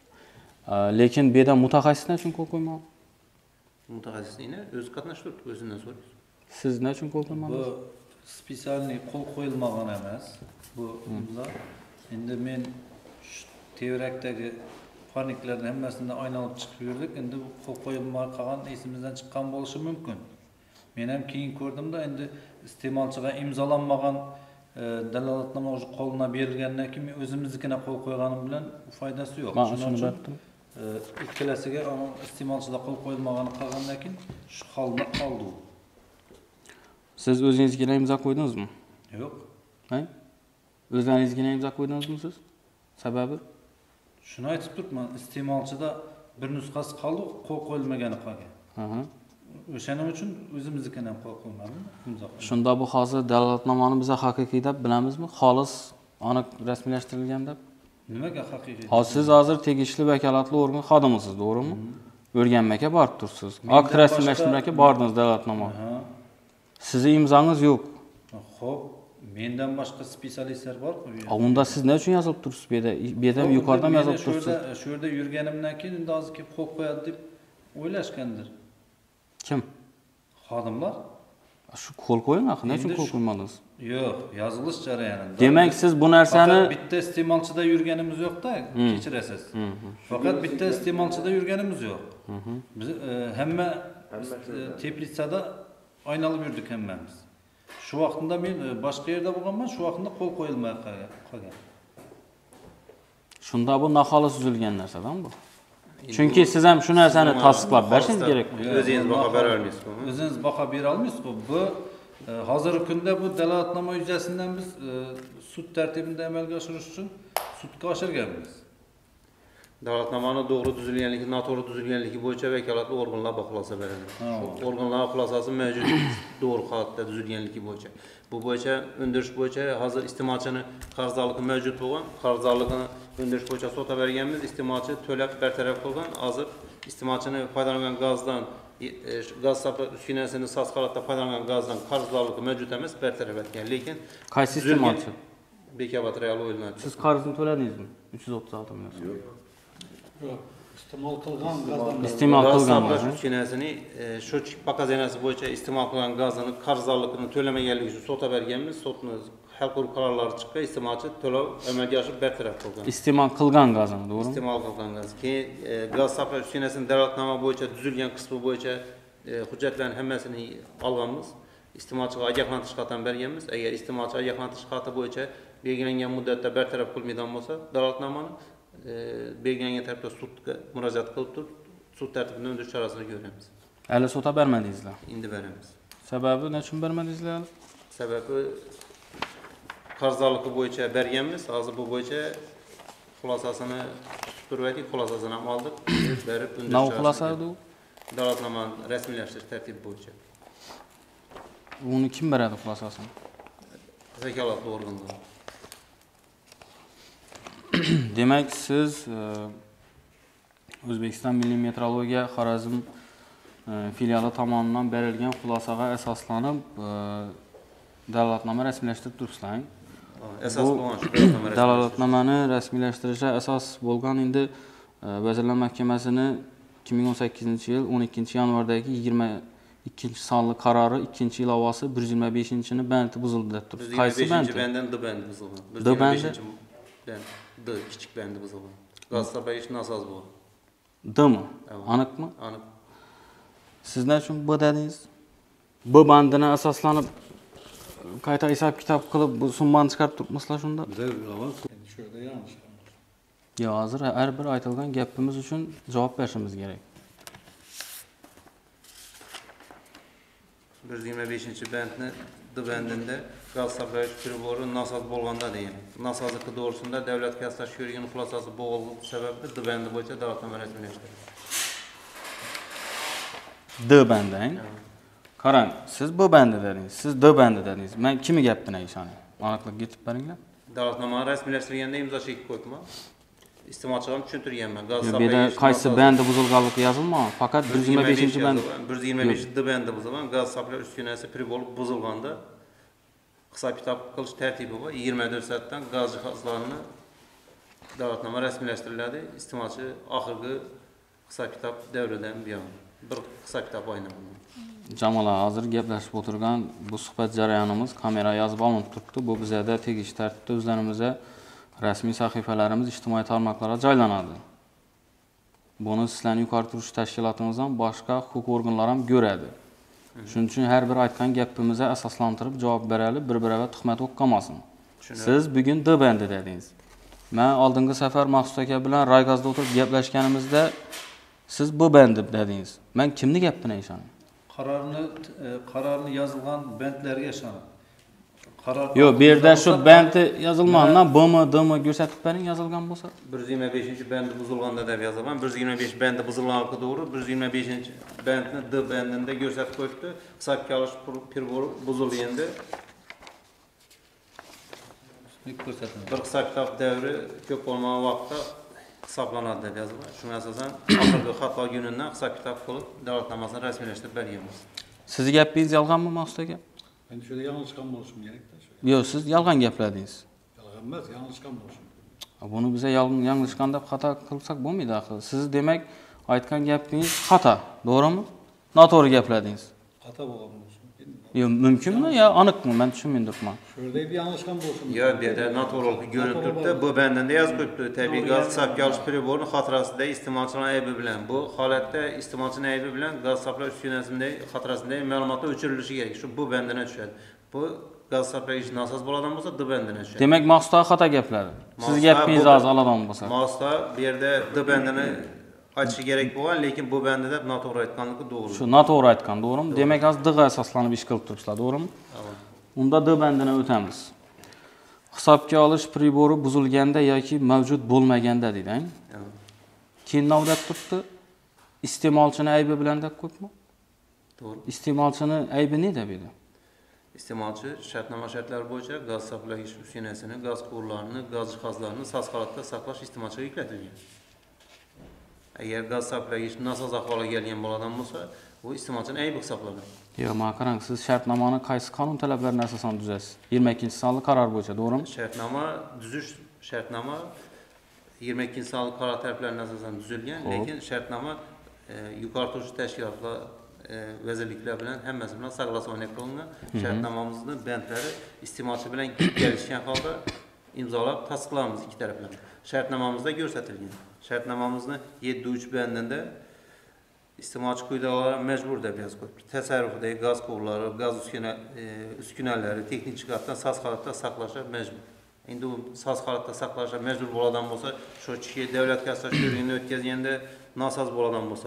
Lekin bu yerda mutaxassislar uchun qo'l qo'ymagan. Mutaxassisliğine öz katnaştırdık, özünden soruyoruz. Siz ne uchun qo'l qo'ymadingiz? Bu spesialniy qo'l qo'yilmagan emas. Bu imzo. Endi men shu tevarakdagi paniklarning hammasidan aylanib chiqib yurdik. Endi bu qo'l qo'yilmay qolgan esimizdan chiqqan bo'lishi mumkin. Men ham keyin ko'rdimda endi iste'molchiga imzolanmagan dalolatnoma o'sha qo'lina berilgandan keyin men o'zimiznikina qo'l qo'yganim bilan foydasi yo'q. Men Shuning shuni uchun aytdim. ikkalasiga iste'molchida qo'l qo'yilmagani qolgandan keyin shu holda qoldi u. Siz o'zingizga imzo qo'ydingizmi? Yo'q. Ha? O'zingizga imzo qo'ydingizmi siz? Sababi? Shuni aytib turibman, iste'molchida bir nusxasi qoldi, qo'l qo'yilmagani qolgan. Aha. O'shaning uchun o'zimiznikini ham qo'l qo'ymadim, imzo qo'ydim. Shunda bu hozir dalolatnomani biz haqiqiy deb bilamizmi? Xolis, aniq rasmiylashtirilgan deb. Nimaga haqiqiy? Hozir siz hozir tegishli vakolatli organ xodimisiz, to'g'rimi? O'rganmakka borib tursiz. Akt rasmiylashtirmakka bordingiz dalolatnoma. Sizning imzongiz yo'q. Xo'p, mendan boshqa spetsialistlar bor-ku. Unda siz ne uchun yozib tursiz bu yerda? Bu yerda yuqorida ham yozib tursiz. Shu yerda yurganimdan keyin endi hozir kelib qo'l qo'yadi deb o'ylashgandir. Kim? Xodimlar? Shu qo'l qo'ying, axir nechun qo'l qo'ymadingiz? Yo'q, yozilish jarayonida. Demak, siz bu narsani faqat bitta iste'molchida yurganimiz yo'q-da, kechirasiz. Faqat bitta iste'molchida yurganimiz yo'q. Biz hamma Teplitsada aynalib yurdik hammamiz. Shu vaqtda men boshqa yerda bo'lganman, shu vaqtda qo'l qo'yilmay qolgan. Shunda bu naxolis tuzilgan narsadan bu. Chunki siz ham shu narsani tasdiqlab berishingiz kerak. O'zingiz baho bera olmaysiz-ku. O'zingiz baho bera olmaysiz-ku. Bu hozirgi kunda bu dalolatnoma yuzasidan biz sud tartibida amalga oshirish uchun sudga oshirganmiz. Davlatnomani doğru tuzilganligi, noto'g'ri tuzilganligi bo'yicha vakolatli organlar xulosa beradi. Shu organlar xulosasi mavjud doğru holatda tuzilganligi bo'yicha. Bu bo'yicha o'ndirish bo'yicha hozir iste'molchini qarzdorligi mavjud bo'lgan, qarzdorligini o'ndirish bo'yicha sotib berganmiz, iste'molchi to'lab bartaraf qilgan. Hozir iste'molchini foydalangan gazdan, gaz uskunasini soz holatda foydalangan gazdan qarzdorligi mavjud emas, bartaraf etgan. Lekin qaysi iste'molchi? Bekobod real o'ylanadi. Siz qarzni to'ladingizmi? 336 million. Yo'q, iste'mol qilgan gazdan İste'mol qilgan gaz uskunasini shu pokazaniyasi bo'yicha iste'mol qilgan gazini qarzdorligini to'lamaganligi uchun sotib berganmiz. Sotni hal qilib qarorlari chiqqan, iste'molchi to'lov amalga oshirib bartaraf qilgan. İste'mol qilgan gazini, to'g'rimi? İste'mol qilgan gaz. Keyin gaz saqlash uskunasining dalolatnoma bo'yicha tuzilgan qismi bo'yicha hujjatlarning hammasini olganmiz. İste'molchiga ogohlantirish xatini berganmiz. Agar iste'molchi ogohlantirish xati bo'yicha belgilangan muddatda bartaraf qilmaydigan bo'lsa, dalolatnomani belgilangan tarafda sudga murojaat qilib turib, sud tartibini o'ndirish chorasini ko'ramiz. Hali sota bermadingizlar. Endi beramiz. Sababi nechun bermadingizlar? Sababi qarzdorligi bo'yicha berganmiz. Hozir bu bo'yicha xulosasini turib aytdik, xulosasini ham oldik, berib o'ndirish chorasini. Nima xulosadi u? Dalolatnomani rasmiylashtirish tartibi bo'yicha. Uni kim beradi xulosasini? Vakolatli organlar. Demak, siz O'zbekiston Milliy metrologiya Xorazm filiali tomonidan berilgan xulosaga asoslanib dalolatnoma rasmiylashtirib turibsizlar. Asas bo'lgan shu dalolatnoma dalolatnomani rasmiylashtirishga asos bo'lgan endi Vazirlar Mahkamasini 2018-yil 12-yanvardagi 22-sonli qarori 2-ilovasi 125-ni bandi buzildi deb turibsiz. Qaysi band? 5-bandan D bandi buzilgan. D bandi? D kichik bandi buzilgan. Gaz saqlash nasoz bo'lgan. D-mi? Aniqmi? Aniq. Siz nechun bu dedingiz? Bu bandini asoslanib qayta hisob kitob qilib bu summani chiqarib turibsizlar shunda? shu yerda yanlış. Yo, hozir har bir aytilgan gapimiz uchun javob berishimiz kerak. 125-bandni D bandida gaz saqlash pribori nasoz bo'lganda degan. Nosozligi to'g'risida davlat kassash ko'rgan xulosasi bo'lgan sababli D bandi bo'yicha dalolatnoma rasmiylashtirildi. D bandi, qarang, siz bu bandi dedingiz, siz D bandi dedingiz. Men kimi gapdan ishonay? Aniqlik yetib beringlar. Dalolatnomani rasmiylashtirganda imzo chekib qo'yibman. iste'molchiga ham tushuntirganman. Gaz Bu yerda qaysi bendi buzilganligi yozilmagan, faqat 125-bend. 125 bendi buzilgan, gaz saplash uskunasi pribor buzilganda hisob kitob qilish tartibi bor. 24 soatdan gaz jihozlarini davlatnoma rasmiylashtiriladi. Iste'molchi oxirgi hisob kitob davridan buyon bir hisob kitob oynaydi. Jamalar, hozir gaplashib o'tirgan bu suhbat jarayonimiz kamera yozib olinib turibdi. Bu bizda tegishli tartibda o'zlarimizga rasmiy sahifalarimiz ijtimoiy tarmoqlarga joylanadi. Buni sizlarning yuqori turuvchi tashkilotimizdan boshqa huquq organlari ham ko'radi. Shuning uchun har bir aytgan gapimizga asoslantirib javob beraylik, bir-biriga tuhmat o'qolmasin. Siz bugun D bendi dedingiz. Men oldingi safar Maqsud aka bilan Raygazda o'tirib gaplashganimizda siz bu bendi dedingiz. Men kimni gapini ishonaman? Qarorni yozilgan bandlarga ishonaman. Yo'q, bu yerda shu bendi yozilmagandan B-mi, D-mi ko'rsatib bering yozilgan bo'lsa. 125-bendi buzilganda deb yozaman. 125 bendi buzilganligi to'g'ri. 125-bendni D bendida ko'rsatib qo'yibdi. Hisobga olish pribori buzildi endi. Bir hisob kitob davri ko'p bo'lmagan vaqtda hisoblanadi deb yozaman. Shunga asosan oxirgi xato kunidan hisob kitob qilib davlatnomasini rasmiylashtirib berganmiz. Sizning gapingiz yolg'onmi Maqsud aka? Ben şöyle yanlışkan bo'lishim kerak-da. Yo'q, siz yolg'on gapladingiz. Yolg'on emas, yanlışkan bo'lishim. Buni biza yanglishgan deb xato qilsak bo'lmaydi axir. Siz demak aytgan gapingiz xato, to'g'rimi? Noto'g'ri gapladingiz. Xato bo'lgan bo'lishim. Yo, mumkinmi yo aniqmi? Men tushunmayman turibman. Şöyle bir yanlışkan bo'lishim. Yo, bu yerda noto'g'rilik ko'rinib turibdi. Bu bandida yozib qo'yibdi. Tabiiy gaz hisobga olish priborini xotirasida iste'molchining aybi bilan. Bu holatda iste'molchining aybi bilan gaz hisoblash uskunasidagi xotirasidagi ma'lumotlar o'chirilishi kerak. Shu bu bandidan tushadi. Bu gaz hisoblash nosoz bo'ladigan bo'lsa, D bandidan tushadi. Demak, Maqsud xato gapladi. Siz gapingiz hozir aladon bo'lsa. Maqsud bu yerda D bandini aytishi kerak bo'lgan, lekin bu bandida noto'g'ri aytganligi to'g'ri. Shu noto'g'ri aytgan, to'g'rimi? Demak, hozir D-ga asoslanib ish qilib turibsizlar, to'g'rimi? Unda D bandini o'tamiz. Hisobga olish pribori buzilganda yoki mavjud bo'lmaganda deydi. Keyin navbat turibdi. Iste'molchini aybi bilan deb qo'yibmi? To'g'ri. Iste'molchini aybi ne deb edi? Iste'molchi shartnoma shartlari bo'yicha gaz hisoblash uskunasini, gaz quvurlarini, gaz jihozlarini soz holatda saqlash iste'molchiga yuklatilgan. Agar gaz hisoblash nosoz ahvolga kelgan bo'ladigan bo'lsa, bu iste'molchining aybi hisoblanadi. Yo'q, mana qarang, siz shartnomani qaysi qonun talablariga asosan tuzasiz? 22-sonli qaror bo'yicha, to'g'rimi? Shartnoma 22-sonli qaror talablariga asosan tuzilgan, lekin shartnoma yuqori turuvchi tashkilotlar, vazirliklar bilan hammasi bilan soglasuv qilingan. Shartnomamizning bandlari iste'molchi bilan kelishgan holda imzolab tasdiqlaymiz ikki taraflama. Shartnomamizda ko'rsatilgan. Shartnomamizni 7.3 bandida iste'molchi quyidagilar majbur deb yozib qo'yibdi. Tasarrufidagi gaz quvurlari, gaz uskunalari texnik jihatdan soz holatda saqlashga majbur. Endi u soz holatda saqlashga majbur bo'ladigan bo'lsa, shu ichki davlat kassasi ko'rigini o'tkazganda nosoz bo'ladigan bo'lsa,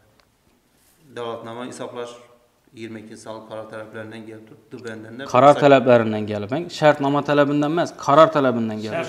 davlatnoma hisoblash 22-sonli qaror talablaridan kelib turibdi. Bandida qaror talablaridan kelib, shartnoma talabidan emas, qaror talabidan kelib.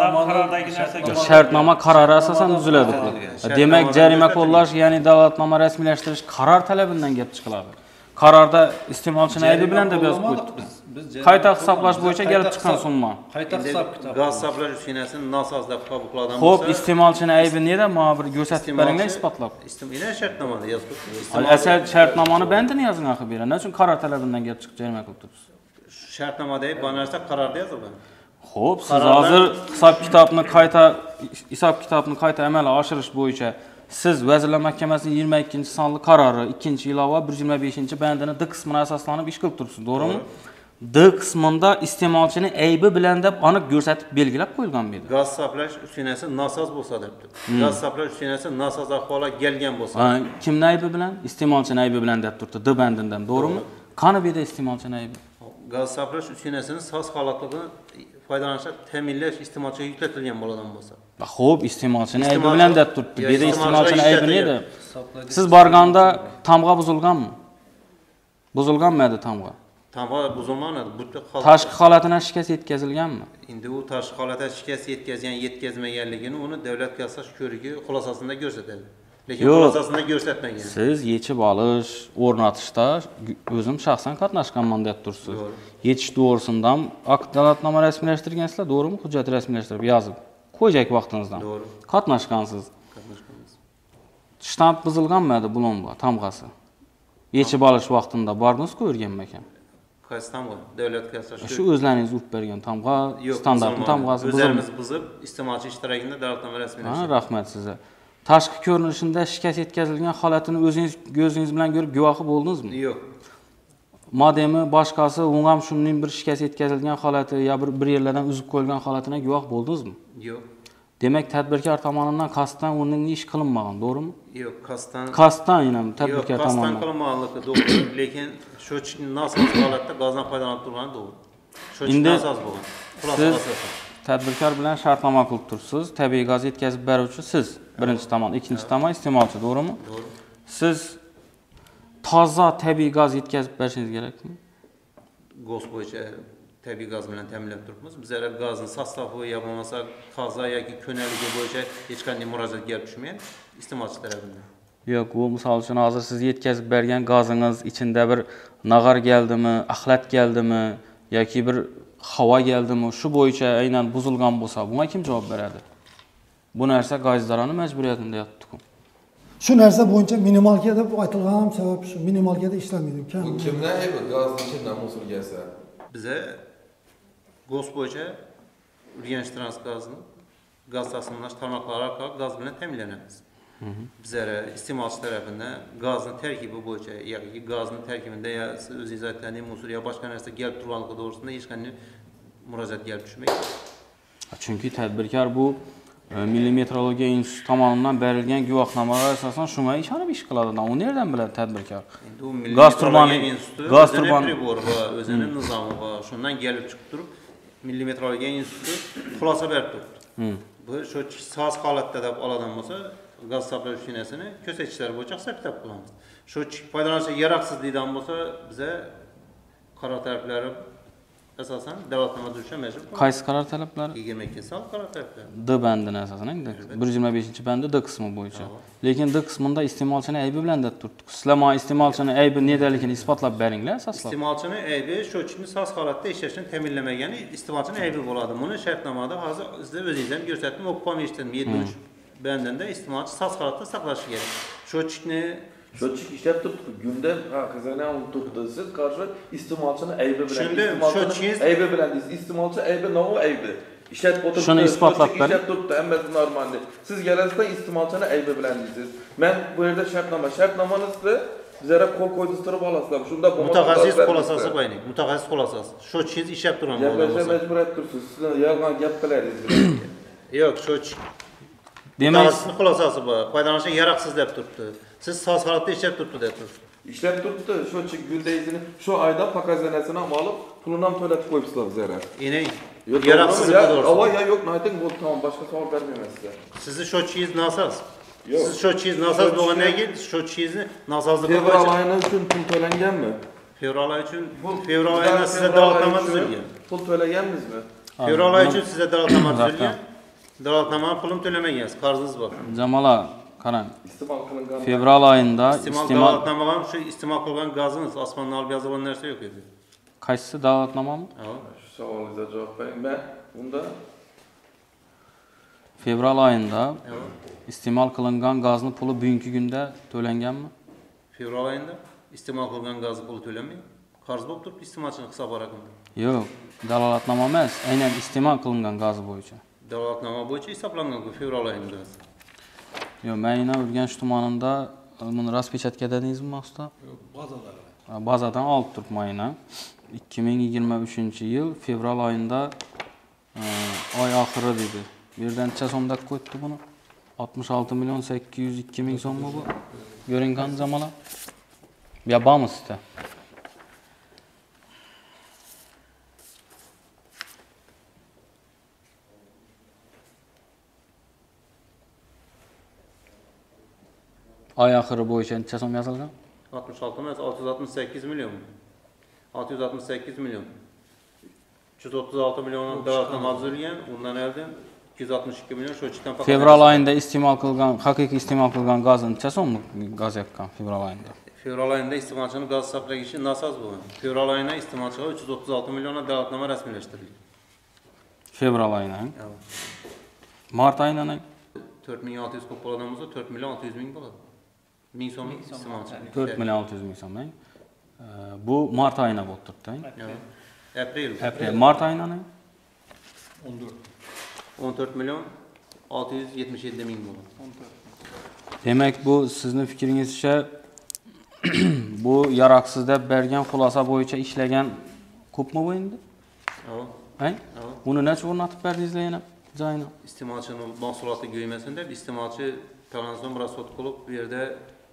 Shartnoma qarori asosan tuziladi. Demak, jarima qo'llash, ya'ni davlatnoma rasmiylashtirish qaror talabidan kelib chiqiladi. Qarorda iste'molchining aybi bilan deb yozib qo'yibdi. Qayta hisoblash bo'yicha kelib chiqqan summa. Qayta hisob kitob. Gaz hisoblash uskunasini nosoz deb qabul qiladigan bo'lsa, xo'p, iste'molchining aybi neda? Mana bir ko'rsatib beringlar, isbotlab. Iste'molchi shartnomada yozib qo'yibdi. Asal shartnomani bandini yozing axir bu yerda. Nima uchun qaror talabidan kelib chiqib jarima qilib turibsiz? Shartnomadagi bu narsa qarorda yozilgan. Xo'p, siz hozir hisob kitobni qayta amalga oshirish bo'yicha siz Vazirlar Mahkamasining 22-sonli qarori 2-ilova 125-bandini D qismini asoslanib ish qilib turibsiz, to'g'rimi? D qismida iste'molchining aybi bilan deb aniq ko'rsatib belgilab qo'yilgan bu yerda. Gaz hisoblash uskunasi nosoz bo'lsa debdi. Gaz hisoblash uskunasi nosoz ahvolga kelgan bo'lsa. Kimning aybi bilan? Iste'molchining aybi bilan deb turibdi, D bandidan, to'g'rimi? Qani bu yerda iste'molchining aybi? Gaz hisoblash uskunasini soz holatida foydalanishga ta'minlash iste'molchiga yuklatilgan bo'ladigan bo'lsa. Xo'p, iste'molchining aybi bilan deb turibdi. Bu yerda iste'molchining aybi neda? Siz borganda tamg'a buzilganmi? Buzilganmi edi tamg'a? Tamg'a buzilmadi. Tashqi holatini shikast yetkazilganmi? Endi u tashqi holatda shikast yetkazmaganligini uni davlat kassasi ko'rigi xulosasida ko'rsatadi. Lekin xulosasida ko'rsatmagan. Siz yechib olish, o'rnatishda o'zim shaxsan qatnashganman deb tursiz. Yechish to'g'risidan akt davlatnoma rasmiylashtirgansizlar, to'g'rimi? Hujjat rasmiylashtirib yozib. Koyacak vaxtınızdan. Doğru. Qatnaşqansınız. Qatnaşqanmiz. Shtamp buzilganmidi bulonba, tamğası. Yechib olish vaqtında bardınız-ku o'rganmagan. Qaysi tamğa? Davlat kassasi. Shu o'zlaringiz urib bergan tamğa, standartni tamğası O'zlarimiz buzib, iste'molchi ishtirokida davlatnoma rasmiylashtirdik. Rahmat sizga. Tashqi ko'rinishida shikast yetkazilgan holatini o'zingiz ko'zingiz bilan ko'rib guvohi bo'ldingizmi? Yo'q. Modemi boshqasi o'ngam shunning bir shikast yetkazilgan holati yo bir yerlardan uzib qo'yilgan holatine guvoh bo'ldingizmi? Yo'q. Demak, tadbirkor tomonidan qasddan o'rningni ish qilinmagan, to'g'rimi? Yo'q, qasddan. Qasddan ham tadbirkor Yo'q, qasddan tomonidan. qilinmaganligi to'g'ri, lekin shu nasos holatda gazdan foydalanib turgani to'g'ri. Shu Endi nasos bo'lgan. Xulosa siz asosan. tadbirkor bilan shartnoma qilib turibsiz. Tabiiy gaz yetkazib beruvchi siz, birinchi tomon, ikkinchi tomon iste'molchi, to'g'rimi? To'g'ri. Siz toza tabiiy gaz yetkazib berishingiz kerakmi? Gaz bo'yicha tabiiy gaz bilan ta'minlab turibmiz. Bizlar gazning sostavi yo bo'lmasa toza yoki ko'naligi bo'yicha hech qanday murojaat kelib tushmaydi iste'molchi tarafidan. Yo'q, bu misol uchun hozir siz yetkazib bergan gazingiz ichida bir nag'ar keldimi, axlat keldimi yoki bir havo keldimi, shu bo'yicha aynan buzilgan bo'lsa, bunga kim javob beradi? Bu narsa gazdarani majburiyatida yotdi-ku. Shu narsa bo'yicha minimalka deb aytilgan sabab shu minimalkada ishlamaydi. Bu kimdan aybi? Gazni kimdan musulgasi? Biza gaz bo'yicha Urganch Transgazning gaz taqsimlash tarmoqlari orqali gaz bilan ta'minlanamiz. Bizlar iste'molchi tarafidan gazning tarkibi bo'yicha yoki gazning tarkibida ya siz o'zingiz aytganingiz musul yo boshqa narsa kelib turganligi to'g'risida hech qanday murojaat kelib tushmaydi. Chunki tadbirkor bu Milliy metrologiya instituti tomonidan berilgan guvohnomaga asosan shunga ishonib ish qiladi. U nereden biladi tadbirkor? Endi u Milliy Gaz turbani, metrologiya instituti gaz o'zining turbani pribori va o'zining nizomi va shundan kelib chiqib turib Milliy metrologiya instituti xulosa berib turibdi. Bu shu soz holatda deb oladigan bo'lsa, gaz saqlash uskunasini ko'rsatkichlar bo'yicha hisob kitob qilamiz. Shu foydalanishga yaroqsiz deydigan bo'lsa, biza qaror talablari asosan davlatnoma tuzishga majbur. qaysi qaror talablari? 22-son qaror talablari. D bandini asosan, 125-bandi D qismi bo'yicha. Lekin D qismida iste'molchini aybi bilan deb turibdi. Sizlar mana iste'molchini aybi nedaligini isbotlab beringlar asoslab. Iste'molchini aybi shu chipni soz holatda ishlashni ta'minlamagani iste'molchini aybi bo'ladi. Buni shartnomada hozir sizlar o'zingiz ham ko'rsatdim, o'qib olmaysiz. 73 bandida iste'molchi soz holatda saqlashi kerak. Shu chipni Şöçük işlep tuttu. Günde kızana tuttu. Siz karşı iste'molchini aybi bilan. Şimdi şöçüz aybi bilan deysiz. Iste'molchi aybi no'u aybi. İşlet oturup Şunu isbotlab bering. İşlet tuttu. Hammasi normal. Siz kelasizda iste'molchini aybi bilan deysiz. Men bu yerda shartnomangizni bizlara qo'l qo'ydirib olasizlar. Shunda mutaxassis xulosasi qo'ying. Mutaxassis xulosasi. Şöçüz ishlab turgan bo'lsa. Majburiyat tursiz. Sizlar yolg'on gap qilardingiz. Yo'q, şöçük. Demak, mutaxassisning xulosasi bu. Foydalanishga yaroqsiz deb turibdi. Siz soz holatda ishlab turibdi deb turibsiz. İşlep tuttu. Şöçük gündeyizini şu ayda pakazanasini alıp pulunu ham to'latib qo'yibsizlar bizlara. Yine yaroqsiz doğrusu. Ava ya yok, ayting bo'ldi, tamam, boshqa savol bermayman sizga. Sizni şöçüz nasos. Yo'q. Siz şöçüz nasos bo'lgandan keyin şöçüzni nosozligi Fevral oyini uchun pul to'langanmi? Fevral oyi uchun fevral oyida sizga davlatnoma tuzilgan. Pul to'laganmizmi? Fevral oyi uchun sizga davlatnoma tuzilgan. Davlatnoma pulini to'lamagansiz, qarzingiz bor. Jamala, qarang. İste'mol qilingan. Fevral oyida iste'mol davlatnoma ham shu iste'mol qilgan gazingiz osmondan olib yozilgan narsa yo'q edi. Qaysi davlatnomami? Shu savolingizga javob bering. Men bunda Fevral oyida iste'mol qilingan gazni puli bugungi kunda to'langanmi? Fevral oyida iste'mol qilgan gazni puli to'lanmaydi. Qarz bo'lib turibdi iste'molchining hisob raqami. Yo'q, dalolatnoma emas, aynan iste'mol qilingan gaz bo'yicha. Dalolatnoma bo'yicha hisoblangan fevral oyida gazi. Yo'q, men yana Urganch tumanida buni raspechatga dedingizmi maqsadda? Bazalar. Bazadan olib turibman yana. 2023-yil fevral oyida oy oxiri dedi. Bu yerdan necha so'mda qo'yibdi buni? 66.802.000 so'mmi bu? Ko'ringan zamala. Ya bormi sizda? Oy oxiri bo'yicha necha so'm yozilgan? 66 emas, 668 million. 668 million. 336 million davlatnoma tuzilgan, undan oldin 262 million shu chiqdan faqat. Fevral oyida iste'mol qilgan, haqiqiy iste'mol qilgan gaz necha so'mlik gaz yoqqan fevral oyida? Fevral oyida iste'molchining gaz hisoblagichi nasos bo'lgan. Fevral oyida iste'molchiga 336 million davlatnoma rasmiylashtirilgan. Fevral oyida. Mart ayından 4600 kop bo'ladigan bo'lsa 4 million 600 ming bo'ladi. 1000 so'm iste'molchi. 4 million 600 ming so'm. Bu mart ayına bo'lib turibdi. Aprel. Mart ayından 14 million 677 ming bo'ladi. Demek bu sizin fikringizcha bu yaraksız deb bergan xulosa bo'yicha ishlagan ko'pmi bu endi? Evet. Buni necha o'rnatib berdingizlar yana joyini? İste'molchining mahsuloti go'ymasin deb iste'molchi talanson rasot qilib bu yerda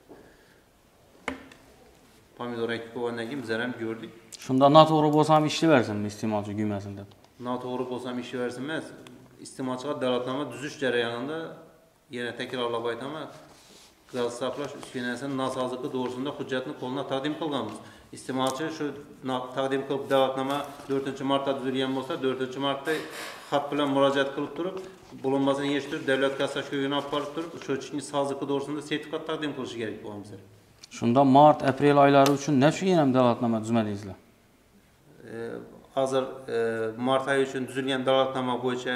pomidor ekib qo'ygandan keyin bizlar ham ko'rdik. Shunda noto'g'ri bo'lsa ham ishlayversinmi iste'molchi go'ymasin deb? Noto'g'ri bo'lsa ham ishlayversin emas. İste'molchiga davlatnoma tuzish jarayonida yana takrorlab aytaman, gaz saqlash uskunasining nosozligi to'g'risida hujjatni qo'lga taqdim qilganmiz. İste'molchi shu taqdim qilib davlatnoma 4-martda tuzilgan bo'lsa, 4-martda xat bilan murojaat qilib turib, bo'linmasini yechtirib, davlat kassasiga yo'nalib borib turib, shu sozligi to'g'risida sertifikat taqdim qilishi kerak bo'lganmiz. Shunda mart, aprel oylari uchun nechta yana davlatnoma tuzmadingizlar? Hozir mart oyi uchun tuzilgan davlatnoma bo'yicha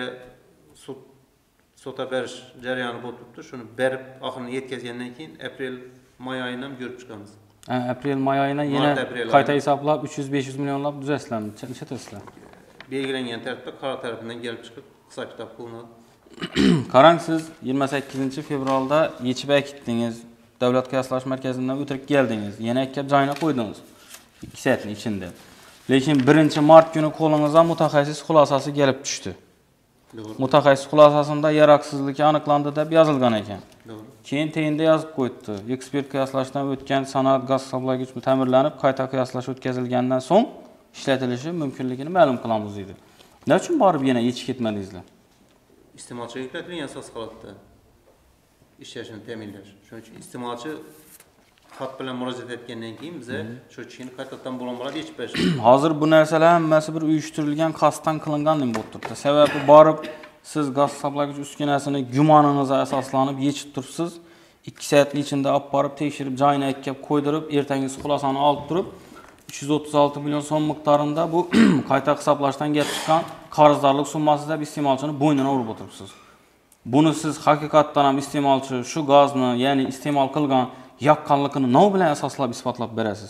sota berish jarayoni bo'lib turibdi. Shuni berib, oxirini yetkazgandan keyin aprel, may oyini ham ko'rib chiqamiz. Aprel, may oyina yana qayta hisoblab 300-500 millionlab tuzasizlarmi? Nechatasizlar? Belgilangan tartibda qaror tarafidan kelib chiqib hisob kitob qilinadi. Qarang, siz 28 fevralda yechib akitdingiz, davlat qiyoslash markazidan o'tirib keldingiz. Yana ikki joyini qo'ydingiz. 2 soatning ichida. Lekin 1-mart kuni qo'lingizga mutaxassis xulosasi kelib tushdi. Mutaxassis xulosasida yaraksizlik aniqlandi deb yozilgan ekan. Keyin teyinda yozib qo'ydi. Ekspert qiyoslashdan o'tgan sanoat gaz hisoblagich ta'mirlanib, qayta qiyoslash o'tkazilgandan so'ng ishlatilishi mumkinligini ma'lum qilamiz dedi. Nima uchun borib yana yechib ketmadingizlar? İste'molchiga yuklatilgan asos holatda ishlashini ta'minlash. Shuning uchun iste'molchi xat bilan murojaat etgandan keyin biz shu ishni qaytadan bo'linmalar yechib berishimiz. Hozir bu narsalar hammasi bir uyushtirilgan, qasddan qilinganlik bo'lib turibdi. Sababi borib siz gaz hisoblagich uskunasini gumoningizga asoslanib yechib turibsiz. 2 soatning ichida olib borib tekshirib, joyini ekkab qo'ydirib, ertangi xulosani olib turib 336 million so'm miqdorida bu qayta hisoblashdan kelib chiqqan qarzdorlik summasi deb iste'molchini bo'ynidan urib o'tiribsiz. Buni siz haqiqatdan ham iste'molchi shu gazni, ya'ni iste'mol qilgan yaqqanligini nima bilan asoslab isbotlab berasiz?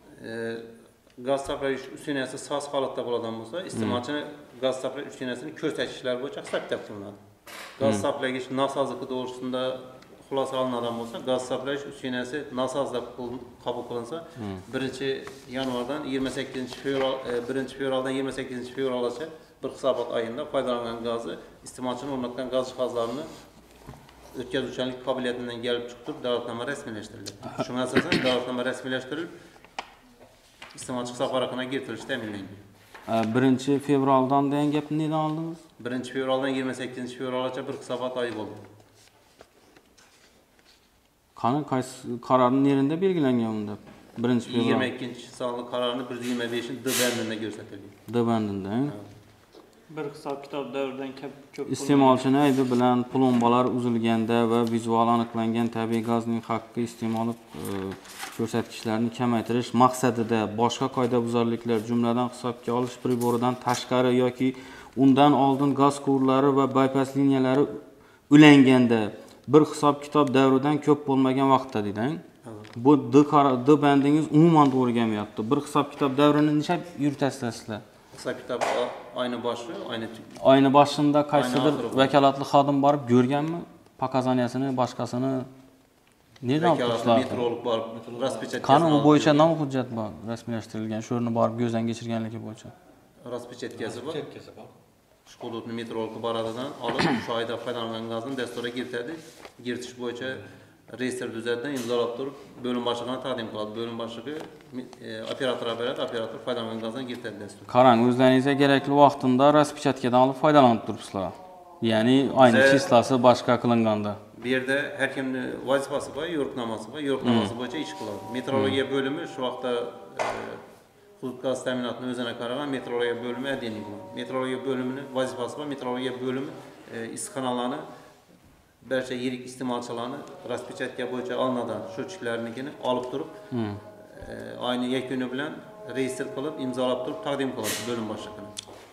Gaz hisoblagich uskunasi soz holatda bo'ladigan bo'lsa, iste'molchini gaz hisoblagich uskunasini ko'rsatkichlar bo'yicha hisob kitob qilinadi. Gaz hisoblagich nosozligi to'g'risida xulosa olinadigan bo'lsa, gaz hisoblagich uskunasi nosoz deb qabul qilinsa, 1-yanvardan 1-fevraldan 28-fevralgacha bir hisobot oyida foydalangan gazni iste'molchining o'rnatgan gaz jihozlarini o'tkazuvchanlik qobiliyatidan kelib chiqib davlatnoma rasmiylashtiriladi. Shunga asosan davlatnoma rasmiylashtirilib iste'molchi hisob varaqasiga kiritilishi ta'minlangan. 1-fevraldan degan gapni neden oldingiz? 1-fevraldan 28-fevralgacha bir hisobot oyi bo'ldi. Qani qaysi qarorning yerinde belgilangan unda? 1-fevral. 22-sonli qarorni 125-D bandida ko'rsatilgan. D bandida. Bir hisob kitob davridan ko'p iste'molchini aybi bilan plombalar uzilganda va vizual aniqlangan tabiiy gazning haqqi iste'moli ko'rsatkichlarini kamaytirish maqsadida boshqa qoidabuzarliklar, jumladan hisobga olish priboridan tashqari yoki undan oldin gaz quvurlari va bypass liniyalari ulanganda bir hisob kitob davridan ko'p bo'lmagan vaqtda deydi. Bu D bandingiz umuman to'g'ri kelmayapti. Bir hisob kitob davrini necha yuritasizlar? Hisob kitob ayni boshi, ayni boshida qaysidir vakolatli xodim borib ko'rganmi? Pokazaniyasini, boshqasini nerdan olibsizlar? Metrolog borib raspechat qanun bo'yicha nima hujjat bor rasmiylashtirilgan, shu yerni borib ko'zdan kechirganligi bo'yicha? Raspechatkasi bor. Shu hududni metrolog boradidan olib, shu oyda foydalangan gazni dasturga kiritadi. Kiritish bo'yicha reyestr tuzadidan imzolab turib, bo'lim boshlig'iga taqdim qiladi. Bo'lim boshlig'i operatorga beradi, operator foydalangan gazdan kiritadi dasturga. Qarang, o'zlaringizga kerakli vaqtida raspechatkadan olib foydalanib turibsizlar. Ya'ni ayni chislasi boshqa qilinganda. Bu yerda har kimning vazifasi bor, yo'riqnomasi bor. Yo'riqnomasi bo'yicha ish qiladi. Metrologiya bo'limi shu vaqtda hudud gaz ta'minotini o'zini qaragan metrologiya bo'limi adeniy bo'ladi. Metrologiya bo'limining vazifasi bor. Metrologiya bo'limi issiqxonalarni barcha yirik iste'molchilarni raspechatga bo'yicha olinadigan sho'chiklarnikini olib turib, oyning yakuni bilan reyestr qilib, imzolab turib taqdim qiladi bo'lim boshlig'iga.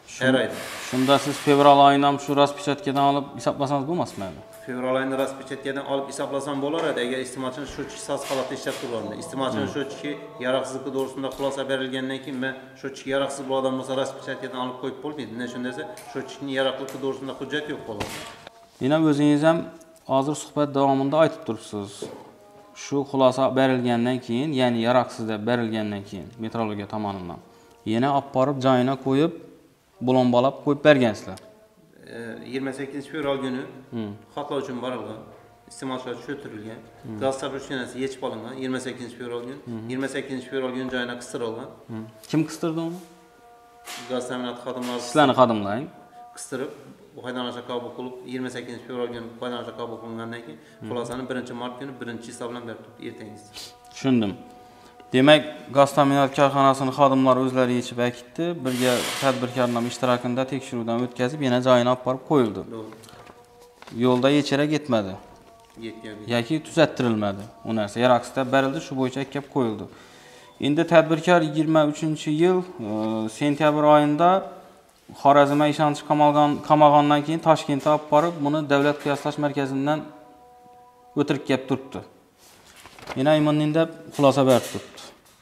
Her ayda. Shunda siz fevral oyindan shu raspechatkadan olib hisoblasangiz bo'lmasmi? Fevral ayında raspechatkadan olib hisoblasam bo'lar edi, agar iste'molchini sho'chki soz holatda ishlab turganda. Iste'molchini sho'chki yaroqsizligi to'g'risida xulosa berilgandan keyin men sho'chki yaroqsiz bo'lgan bo'lsa raspechatkadan olib qo'yib bo'lmaydi. Nima shunda desa, sho'chkining yaroqligi to'g'risida hujjat yo'q bo'ladi. Yana o'zingiz ham hozir suhbat davomida aytib turibsiz. Shu xulosa berilgandan keyin, ya'ni yaroqsiz deb berilgandan keyin metrologiya tomonidan yana olib borib joyina qo'yib, bulonbalab qo'yib bergansizlar. 28-fevral günü xatlar uchun borilgan, iste'molchilar tushirilgan, gaz sabrushkanasi yechib olingan 28-fevral gün. 28-fevral gün joyina qistirilgan. Kim qistirdi uni? Gaz ta'minoti xodimlari Sizlarni xodimlaring. qistirib, bu foydalanishga qabul qilib 28-fevral günü foydalanishga qabul qilingandan keyin xulosani 1-mart günü 1-hisob bilan berib turibdi ertangiz. Tushundim. Demak, gaz ta'minot korxonasining xodimlari o'zlari yechib akitdi, birga tadbirkorlar ishtirokida tekshiruvdan o'tkazib, yana joyini olib borib qo'yildi. Yo'lda yechara ketmadi yoki tuzattirilmadi. U narsa yaroqsizda berildi, shu bo'yicha kelib qo'yildi. Endi tadbirkor 23-yil sentyabr oyida Xorazmga ishonch qamalgandan keyin Toshkentga olib borib, buni davlat qiyoslash markazidan o'tirib kelib turibdi. Yana imonning deb xulosa berib turibdi.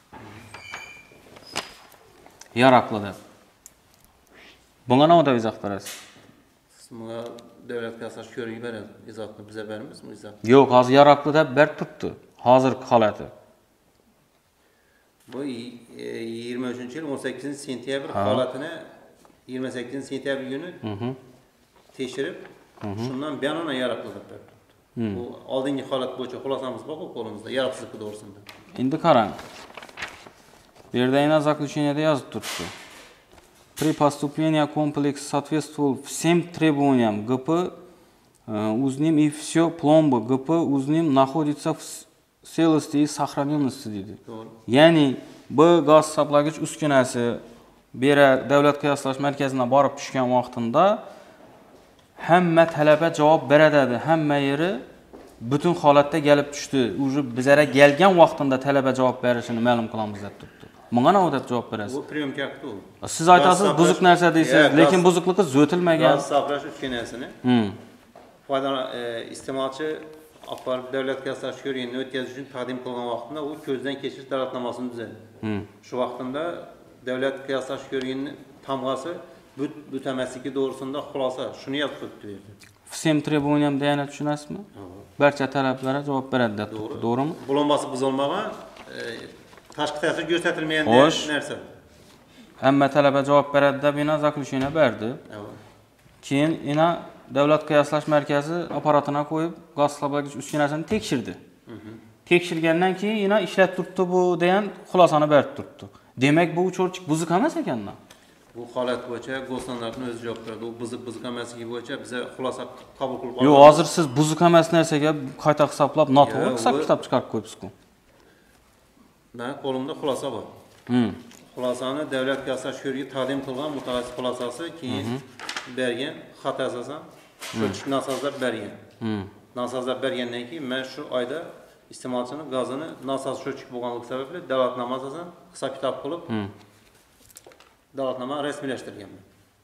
Yaroqli deb. Bunga nima deb izoh berasiz? Bunga davlat qiyoslash ko'rigi beradi. Izohni biza beramizmi izoh? Yo'q, hozir yaroqli deb berib turibdi. Hozirgi holati. Bu 23-yil 18-sentyabr holatini 28-sentyabr günü tekshirib, shundan banonan yaroqli deb berdi. Bu oldingi holat bo'yicha xulosamiz bor qo'limizda, yaroqsizlik to'g'risida. Endi qarang. Bu yerda yana заключениеda yozib turibdi. При поступлении комплекс соответствовал всем требованиям ГП, узним и все пломбы ГП узним находится в целости и сохраненности dedi. Ya'ni bu gaz hisoblagich uskunasi bera davlat qiyoslash markaziga borib tushgan vaqtida hamma talaba javob beradi, hamma yeri butun holatda kelib tushdi. Uje bizara kelgan vaqtida talaba javob berishini ma'lum qilamiz deb turibdi. Bunga nima deb javob berasiz? Bu priyomka akti u. Siz aytasiz buzuq narsa deysiz, lekin buzuqligi zo'tilmagan. Gaz saqlash uskunasini iste'molchi olib davlat qiyoslash ko'rigini o'tkazish uchun taqdim qilgan vaqtida u ko'zdan kechirish dalolatnomasini tuzadi. Shu vaqtida davlat qiyoslash ko'rigini tamg'asi butamasligi to'g'risida xulosa shuni yozib qo'yibdi. Всем требованиям deyana tushunasizmi? Barcha talablarga javob beradi deb turibdi, to'g'rimi? Bulonbasi buzilmagan, tashqi ta'sir ko'rsatilmagan narsa. Hamma talaba javob beradi deb yana заключение berdi. Keyin yana davlat qiyoslash markazi apparatini qo'yib, gaz hisoblagich uskunasini tekshirdi. Tekshirgandan keyin yana ishlab turibdi bu degan xulosani berib turibdi. Demak, bu uchorchik buzuq emas ekan-da. Bu holat bo'yicha go'stanlarning o'zi javob beradi. U buzuq emasligi bo'yicha biza xulosa qabul qilib oldik. Yo'q, hozir siz buzuq emas narsaga qayta hisoblab, noto'g'ri hisob-kitob chiqarib qo'yibsiz-ku. Men qo'limda xulosa bor. Xulosani davlat qiyoslash ko'rigi taqdim qilgan mutaxassis xulosasi keyin bergan xat asosan sho'chik nosozlab bergan. Nosozlab bergandan keyin men shu oyda iste'molchining gazini nosoz sho'chik bo'lganligi sababli dalolatnoma asosan hisob-kitob qilib dalolatnoma rasmiylashtirganman.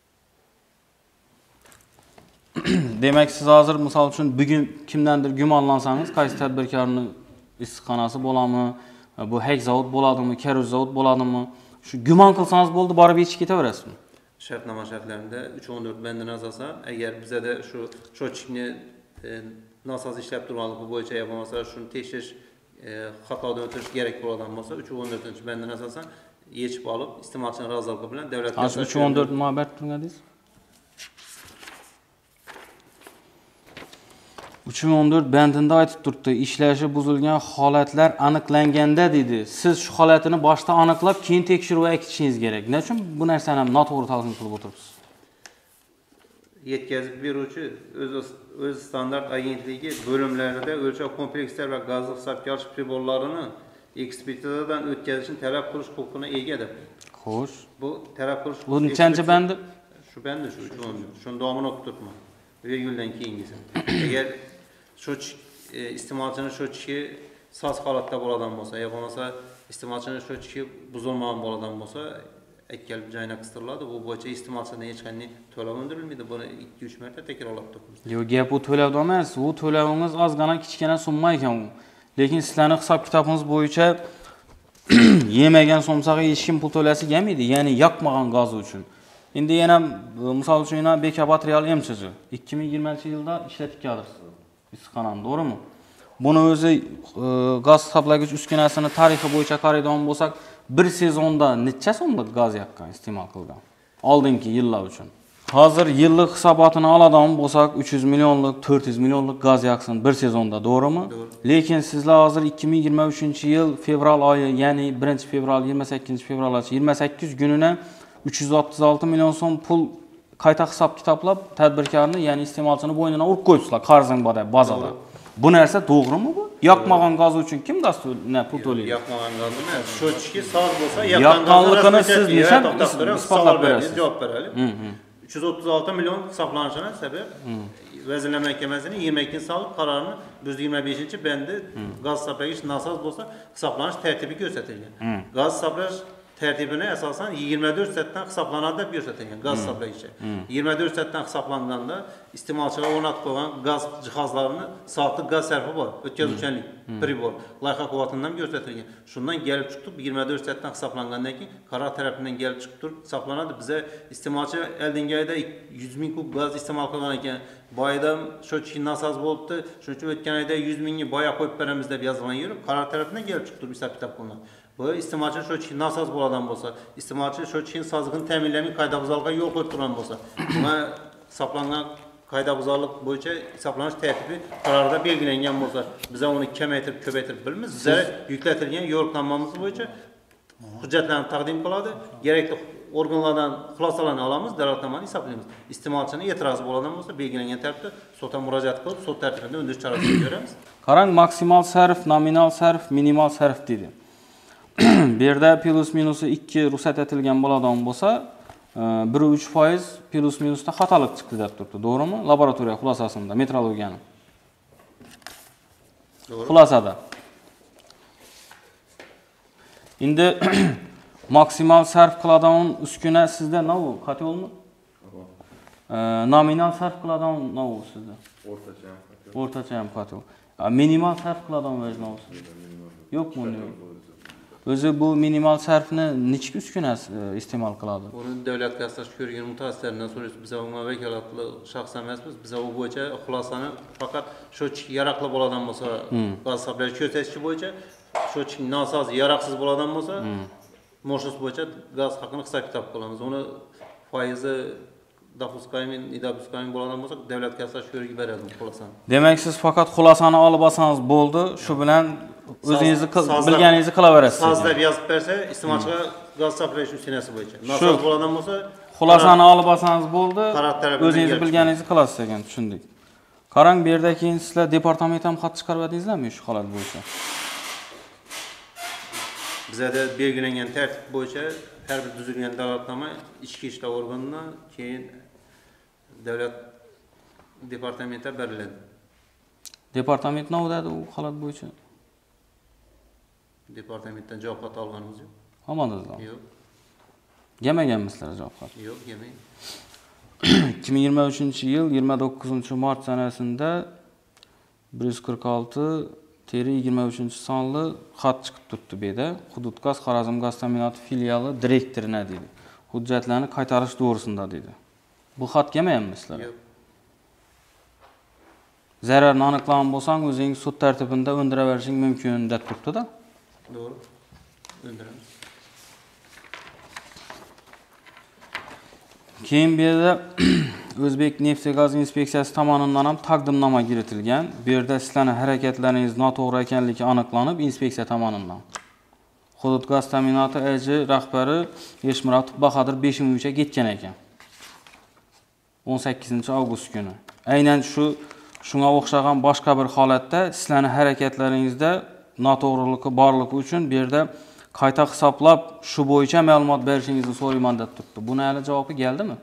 Demak, siz hozir misol uchun bugun kimdandir gumonlansangiz, qaysi tadbirkorning issiqxonasi bo'ladimi, bu hek zavod bo'ladimi, karuz zavod bo'ladimi, shu gumon qilsangiz bo'ldi, borib yechib ketaverasizmi? Shartnoma shartlarida 314 bandini asosan agar bizada shu sho'chikni nosoz ishlab turganligi bo'yicha ya bo'lmasa shuni tekshirish xatodan o'tish kerak bo'ladigan bo'lsa 314-bandini asosan yechib olib, iste'molchining roziligi bilan davlat qiyoslash 314 nima berib turgandingiz? 314 bandida aytib turibdi, ishlashi buzilgan holatlar aniqlanganda dedi. Siz shu holatini boshda aniqlab, keyin tekshiruv akitishingiz kerak. Nima uchun bu narsani ham noto'g'ri talqin qilib o'tiribsiz? Yetkazib beruvchi o'z standart agentligi bo'limlarida o'lchov komplekslar va gazli hisobga olish priborlarini ekspertizadan o'tkazishni talab qilish huquqini egadir. Xo'sh. Bu talab qilish bu nechanchi bandi? Shu bandi shu 314. Shuni davomini o'qib turibman. Virguldan keyingisi. Agar sho'chik iste'molchining sho'chiki soz holatda bo'ladigan bo'lsa, yo bo'lmasa iste'molchining sho'chiki buzilmagan bo'ladigan bo'lsa, ekkel joyına kıstırıladi. Bu bo'yicha iste'molchidan hech qanday to'lov undirilmaydi. Buni 2-3 marta takrorlab turibmiz. Yo'q, gap bu to'lovda emas. Bu to'lovingiz ozgina kichkina summa ekan u. Lekin sizlarning hisob-kitobingiz bo'yicha yemagan somsaga hech kim pul to'lasi kelmaydi, ya'ni yoqmagan gaz uchun. Endi yana misol uchun yana Bekobod Real MCC 2020-yilda ishlatib keldik issiqxonani, to'g'rimi? Buni o'zi gaz hisoblagich uskunasini tarixi bo'yicha qaraydigan bo'lsak, bir sezonda necha so'mlik gaz yoqqan, iste'mol qilgan oldingi yillar uchun. Hozir yillik hisobotini oladigan bo'lsak, 300 millionlik, 400 millionlik gaz yoqsin bir sezonda, to'g'rimi? Lekin sizlar hozir 2023-yil fevral oyi, ya'ni 1-fevral, 28-fevralgacha 28 kunini 336 million so'm pul qayta hisob-kitoblab tadbirkorni, ya'ni iste'molchini bo'ynidan urib qo'yibsizlar qarzing bazada. Bu narsa to'g'rimi bu? Yoqmagan gaz uchun kim pul to'laydi? Yoqmagan gazni emas. Sho'chki soz bo'lsa, yoqqanligini siz nechun isbotlab berasiz? Javob beraylik. 336 milyon hisoblanishini sabab Vazirlar Mahkamasining 22-sonli qarorini 125-bendi gaz hisoblagich nasoz bo'lsa hisoblanish tartibi ko'rsatilgan. Gaz hisoblash tertibine esasen 24 saatten hesaplananda deb ko'rsatilgan gaz hisoblagichi. 24 saatten hesaplanganda iste'molchiga o'rnatib qo'ygan gaz jihozlarini soatlik gaz sarfi bor, o'tkazuvchanlik pribor, loyiha quvvatidan ko'rsatilgan. Shundan kelib chiqib 24 saatdan hesaplangandan keyin qaror tarafidan kelib chiqib turib hisoblanadi. Bize iste'molchi oldingi oyda 100 ming kub gaz iste'mol qilgan ekan, bu oyda sho'chki nasoz bo'libdi, shuning uchun o'tgan oyda 100 mingni boya qo'yib beramiz deb yozilgan yurib, qaror tarafidan kelib chiqib turib hisob-kitob qilinadi. Bu iste'molchi sho'chki nasoz bo'ladigan bo'lsa, iste'molchi sho'chkining sozligini ta'minlamay qoidabuzarlikqa yo'l qo'yib turgan bo'lsa, buna hisoblangan qoidabuzarlik bo'yicha hisoblanish tartibi qarorda belgilangan bo'lsa, biz uni kamaytirib, ko'paytirib bilamiz. Bizga yuklatilgan yo'riqnomamiz bo'yicha hujjatlarni taqdim qiladi, kerakli organlardan xulosalarni olamiz, dalolatnomani hisoblaymiz. Iste'molchining e'tirozi bo'ladigan bo'lsa, belgilangan tartibda sudga murojaat qilib, sud tartibida undirish chorasini ko'ramiz. Qarang, maksimal sarf, nominal sarf, minimal sarf deydi. Bu yerda plus minusi 2 ruxsat etilgan bo'ladigan bo'lsa, 1-3% plus minusda xatolik chiqdi deb turibdi, to'g'rimi? Laboratoriya xulosasida, metrologiyani. Xulosada. Endi maksimal sarf qiladigan uskuna sizda nima u? Qatyolmi? Nominal sarf qiladigan nima u sizda? O'rtacha ham qatyol. O'rtacha ham qatyol. Minimal sarf qiladigan nima u sizda? Yo'qmi? O'zi bu minimal sarfni nechta uskuna iste'mol qiladi? Buni davlat kassash ko'rgan mutaxassislardan so'rash, biz umuman vakolatli shaxs emasmiz. Biz bu bo'yicha xulosani faqat sho'chki yaroqli bo'ladigan bo'lsa, gaz hisoblash ko'rsatkichi bo'yicha sho'chki nosoz, yaroqsiz bo'ladigan bo'lsa, moshus bo'yicha gaz haqini hisob-kitob qilamiz. Uni foizi допускаемый, недопускаемый bo'ladigan bo'lsa, davlat kassash ko'rigi beradi xulosani. Demak, siz faqat xulosani olib olsangiz bo'ldi, shu bilan o'zingizni bilganingizni qilaverasiz. Soz deb yozib bersa, iste'molchiga gaz hisoblash uskunasi bo'yicha. Nosoz bo'ladigan bo'lsa, xulosani olib olsangiz bo'ldi, o'zingizni bilganingizni qilasiz ekan, tushundik. Qarang, bu yerda keyin sizlar departament ham xat chiqarmadingizlarmi shu holat bo'yicha? Bizda belgilangan tartib bo'yicha har bir tuzilgan dalolatnoma ichki ishlar organidan keyin davlat departamentiga beriladi. Departament nima dedi u holat bo'yicha? Departamentdan javob xati olganimiz yo'q. Olmadingizlar? Yo'q. Gelmaganmisizlar javob xati? Yo'q, gelmaydi. 2023-yil 29-mart sanasida 146-23 sonli xat chiqib turibdi bu yerda. Hududgaz Xorazm gaz ta'minoti filiali direktorina dedi. Hujjatlarni qaytarish to'g'risida dedi. Bu xat kelmaganmi sizlarga? Yo'q. Zararni aniqlagan bo'lsang, o'zing sud tartibida undiraverishing mumkin deb turibdi-da. Doğru. Öndüremiz. Keyin bu yerda O'zbek neft va gaz inspeksiyasi tomonidan ham taqdimnoma kiritilgan. Bu yerda sizlarning harakatlaringiz noto'g'ri ekanligi aniqlanib, inspeksiya tomonidan. Hudud gaz ta'minoti AJ rahbari Eshmuratov Bahodir Beshimovichga ketgan ekan. 18-avgust kuni. Aynan shunga o'xshagan boshqa bir holatda sizlarning harakatlaringizda noto'g'riligi borligi uchun bu yerda qayta hisoblab shu bo'yicha ma'lumot berishingizni so'rayman deb turibdi. Buni hali javobi keldimi?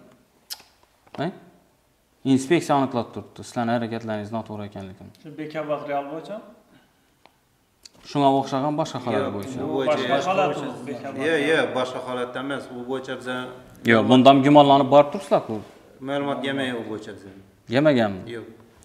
Inspeksiya aniqlab turibdi sizlarning harakatlaringiz noto'g'ri ekanligini. Bekobod Real bo'yicha Shunga o'xshagan boshqa holat bo'yicha. Bu bo'yicha Boshqa holatimiz bekor. Yo'q, boshqa holatda emas. Bu bo'yicha biz Yo'q, bundan gumonlanib borib turibsizlar-ku. ma'lumot yemay u bo'yicha biz. Yemaganmi? Yo'q.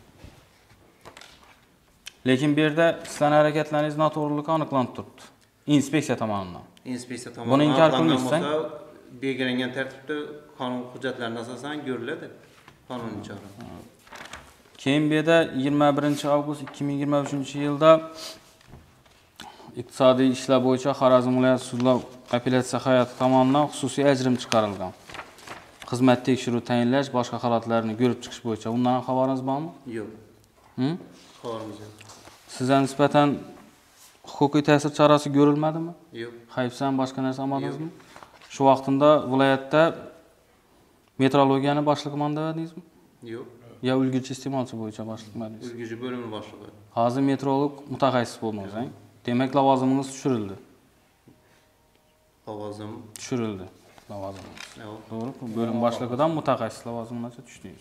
Lekin bu yerda sizlarning harakatlaringiz noto'g'riligi aniqlanib turibdi. Inspeksiya tomonidan. Inspeksiya Buni tomonidan inkor aniqlangan qilmaysang? bo'lsa, belgilangan tartibda qonun hujjatlarini asosan ko'riladi. Qonuniy chora. Keyin bu yerda 21 avgust 2023-yilda iqtisodiy ishlar bo'yicha Xorazm viloyat sudlov apellyatsiya hay'ati tomonidan xususiy ajrim chiqarilgan. Xizmat tekshiruv tayinlash, boshqa holatlarni ko'rib chiqish bo'yicha undan xabaringiz bormi? Yo'q. Hı? Xabarimiz yo'q. Sizga nisbatan huquqiy ta'sir chorasi ko'rilmadimi? Yo'q. Hayfsan boshqa narsa olmadingizmi? Shu vaqtida viloyatda metrologiyani boshlig'iman dedingizmi? Yo'q. Yo ulgurji iste'molchi bo'yicha boshliqmadingiz? Ulgurji bo'limi boshlig'i. Hozir metrolog mutaxassis bo'ldingiz, ha? Demak, lavozimingiz tushirildi. Lavozim. Tushirildi lavozimingiz. Yo'q. To'g'ri, bo'lim boshlig'idan mutaxassis lavozimigacha tushdingiz.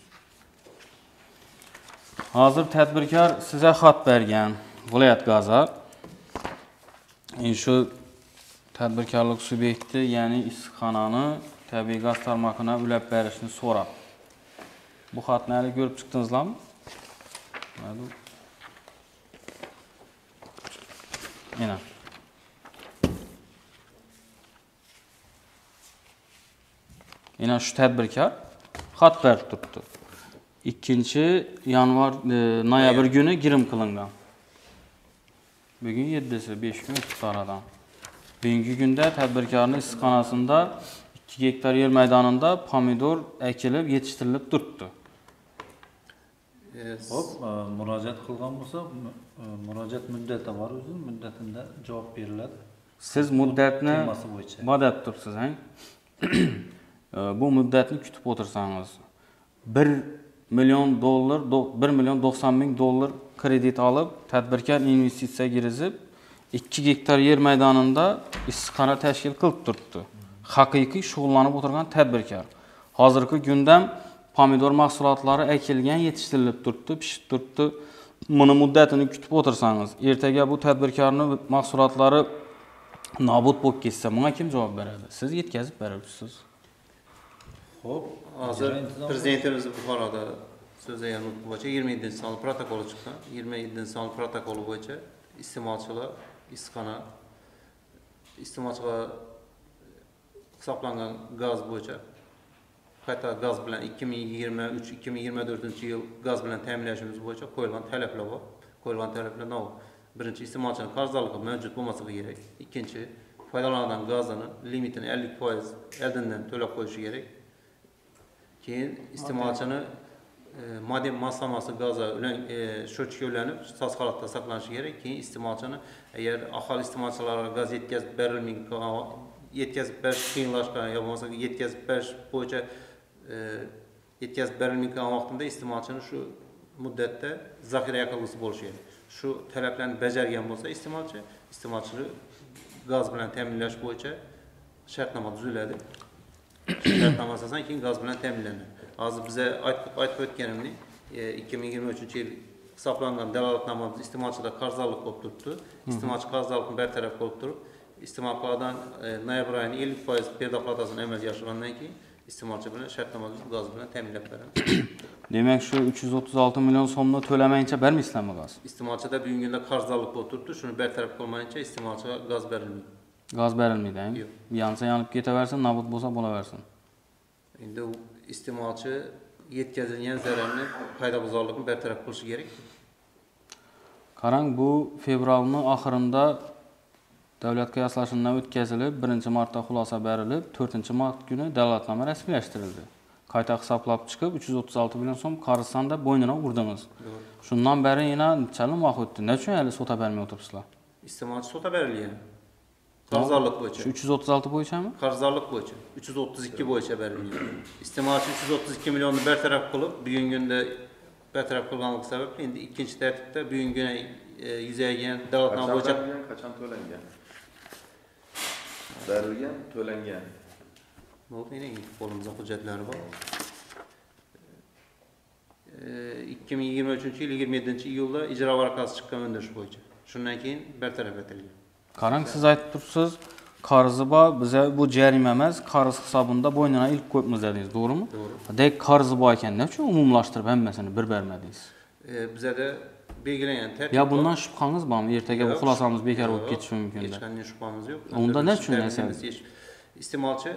Hozir tadbirkor sizga xat bergan, viloyat gaza. Shu tadbirkorlik subyekti, ya'ni issiqxonani tabiiy gaz tarmog'ini ulab berishni so'rab. Bu xatni hali ko'rib chiqdingizlarmi? Mana. Yana shu tadbirkor xat berib turibdi. 2-yanvar noyabr kuni girim qilingan. Bugun 7-si 5 kun o'tdi aradan. Bugungi kunda tadbirkorning issiqxonasida 2 gektar yer maydonida pomidor ekilib, yetishtirilib turibdi. Hop, murojaat qilgan bo'lsa, murojaat muddati bor o'zi, muddatida javob beriladi. Siz muddatni Temasi bo'yicha. modab tursiz, ha? Bu muddatni kutib o'tirsangiz, 1 million dollar, 1 million 90 ming dollar kredit olib, tadbirkor investitsiya kirizib, 2 gektar yer maydonida issiqxona tashkil qilib turibdi. Haqiqiy shug'ullanib o'tirgan tadbirkor. Hozirgi kunda pomidor mahsulotlari ekilgan, yetishtirilib turibdi, pishib turibdi. Buni muddatini kutib o'tirsangiz, ertaga bu tadbirkorning mahsulotlari nobud bo'lib ketsa, bunga kim javob beradi? Siz yetkazib beruvchisiz. Hop, Hozir prezidentimiz Buxoroda so'zlagan bo'yicha 27-sonli protokoli chiqqan. 27-sonli protokoli bo'yicha iste'molchilar iste'molchiga hisoblangan gaz bo'yicha qayta gaz bilan 2023-2024 yil gaz bilan ta'minlashimiz bo'yicha qo'yilgan talablar bor. Qo'yilgan talablar nima? Birinchi, iste'molchining qarzdorligi mavjud bo'lmasligi kerak. Ikkinchi, foydalanadigan gazini limitini 50% oldindan to'lab qo'yishi kerak. Keyin iste'molchini modem moslamasi gazi bilan sho'chga ulanib, soz holatda saqlanishi kerak. Keyin iste'molchini agar aholi iste'molchilarga gaz yetkazib berish qiyinlashgan yoki bo'lmasa yetkazib berish bo'yicha yetkazib berilmayotgan vaqtida iste'molchini shu muddatda zaxira yoqilg'isi bo'lishi kerak. Shu talablarni bajargan bo'lsa iste'molchi gaz bilan ta'minlash bo'yicha shartnoma tuziladi. Shartnoma asosan keyin gaz bilan ta'minlanadi. Hozir biza aytib o'tganimdek, 2023-yil hisoblangan dalolatnomamiz iste'molchida qarzdorlik bo'lib turibdi. Iste'molchi qarzdorlikni bartaraf qilib turib, iste'molchilardan noyabr oyining 50% perdoplatasini amalga oshirgandan keyin iste'molchi bilan shartnoma gaz bilan ta'minlab beramiz. Demak, shu 336 million so'mni to'lamayincha bermaysizlarmi gaz? Iste'molchida bugungi kunda qarzdorlik bo'lib turibdi, shuni bartaraf qilmayincha iste'molchiga gaz berilmaydi. Gaz berilmaydi, ha? Yo'q. Yansa yanib ketaversin, nobud bo'lsa bo'laversin. Endi u iste'molchi yetkazilgan zararni qoidabuzarlikni bartaraf qilishi kerak. Qarang, bu fevralning oxirida davlat qiyoslashidan o'tkazilib, 1-martda xulosa berilib, 4-mart kuni dalolatnoma rasmiylashtirildi. Qayta hisoblab chiqib 336 million so'm qarzdan deb bo'ynidan urdingiz. Shundan beri yana nechalar vaqt o'tdi? Nechun hali sota bermay o'tiribsizlar? Iste'molchi sota berilgan. Qarzdorlik bo'yicha. Shu 336 bo'yichami? Qarzdorlik bo'yicha 332 bo'yicha berilgan. Iste'molchi 332 millionni bartaraf qilib, bugungi kunda bartaraf qilganlik sababli endi ikkinchi tartibda bugungi kunda yuzaygan dalolatnoma bo'yicha qachon to'langan? Berilgan, to'langan. bo'ldi, yine qo'limizda hujjatlari bor. 2023-yil 27-iyulda ijro varaqasi chiqqan o'ndirish bo'yicha. Shundan keyin bartaraf etilgan. Qarang, siz aytib tursiz, qarzi bor, bize bu jarima emas, qarz hisobida bo'ynuna ilk qo'yibmiz dedingiz, to'g'rimi? To'g'ri. Dek qarzi bor ekan, nima uchun umumlashtirib hammasini bir bermadingiz? Bizada belgilangan tartib. Ya bundan shubhangiz bormi? Ertaga bu xulosamiz bekor bo'lib ketishi mumkin Hech deb. qanday shubhamiz yo'q. Unda ne uchun yasal? Iste'molchi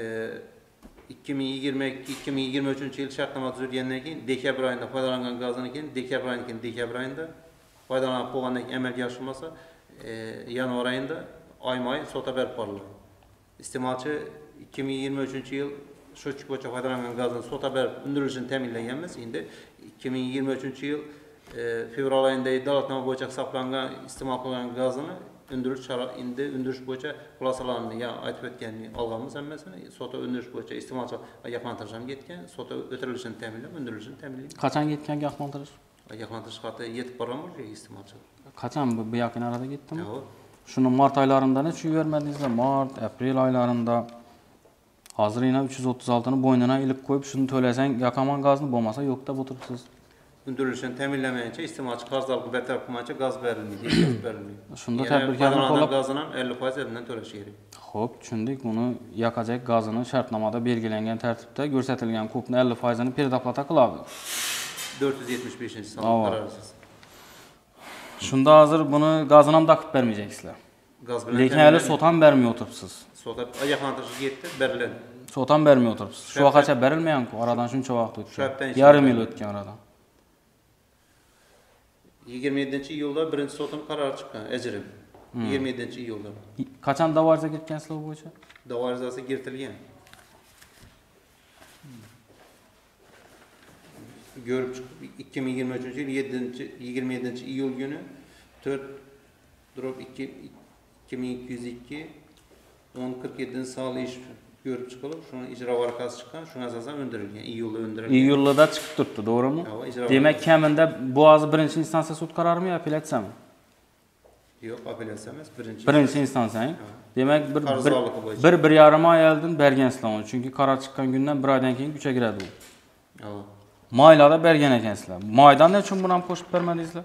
2022-2023 yil shartnoma tuzilgandan keyin dekabr oyida foydalangan gazini keyin dekabr oyida foydalanib qo'ygandan keyin amalga oshirilmasa yanvar oyida oyma-oy sota berib boriladi. Iste'molchi 2023 yil shu bo'yicha foydalangan gazini sota berib undirilishini ta'minlaganmiz. Endi 2023 yil fevral oyida davlatnoma bo'yicha hisoblangan iste'mol qilingan gazini undirish bo'yicha xulosalarni ya aytib o'tganini olganmiz hammasini. Sota undirish bo'yicha iste'molchi ogohlantirish ham ketgan, sota o'tirilishini ta'minlab, undirilishini ta'minlaymiz. Qachon ketgan ogohlantirish? Ogohlantirish xati yetib borganmi iste'molchi? Qachon bu yaqin arada ketdimi? Yo'q. Shuni mart oylarında ne için vermedinizler? Mart, aprel aylarında hazır yine 336'nı boynuna ilip koyup şunu töylesen yakaman gazını bulmasa yok da oturupsuz. Undirilishini ta'minlamayincha iste'molchi qarzdorlikni bartaraf qilmaguncha gaz berilmaydi, yetkazib berilmaydi. Shunda tadbirkorlar qo'llab gazini ham 50% elinden to'lash kerak. Xo'p, tushundik. Buni yakacak gazını shartnomada belgilangan tartibda ko'rsatilgan ko'pni 50%ni perdoplata qiladi. 475-son qarorsiz. Shunda hozir buni gazini ham taqib bermayeceksizlar. Gaz bilan Lekin hali sotan vermiyor oturupsiz. Sota ogohlantirish yetdi, beriladi. Sotan vermiyor oturupsiz. Şu vaqtgacha berilmayan-ku, aradan shuncha vaqt o'tdi. Shartdan Yarim yil o'tgan aradan. 27-iyulda birinchi sotim qarori chiqqan, ajrim. 27-iyulda. Qachon da'vo ariza kiritgansizlar bu bo'yicha? Da'vo arizasi kiritilgan. Görüp chiqib 2023-yil 27-iyul günü 4/2202 1047-sonli ish görüp chiqilib, shuni ijro varaqasi chiqqan, shuna asosan undirilgan, iyulda undirilgan. İyulda chiqib turibdi, to'g'rimi? Demak, kamida bu hozir birinchi instansiya sud qarorimi yo apellyatsiyami? Yo'q, apellyatsiya emas, birinchi instansiya. Demak, bir yarim oy oldin bergansizlar uni, chunki qaror chiqqan kundan bir oydan keyin kuchga kiradi u. Maylarda bergan ekansizlar. Maydan ne uchun buni ham qo'shib bermadingizlar?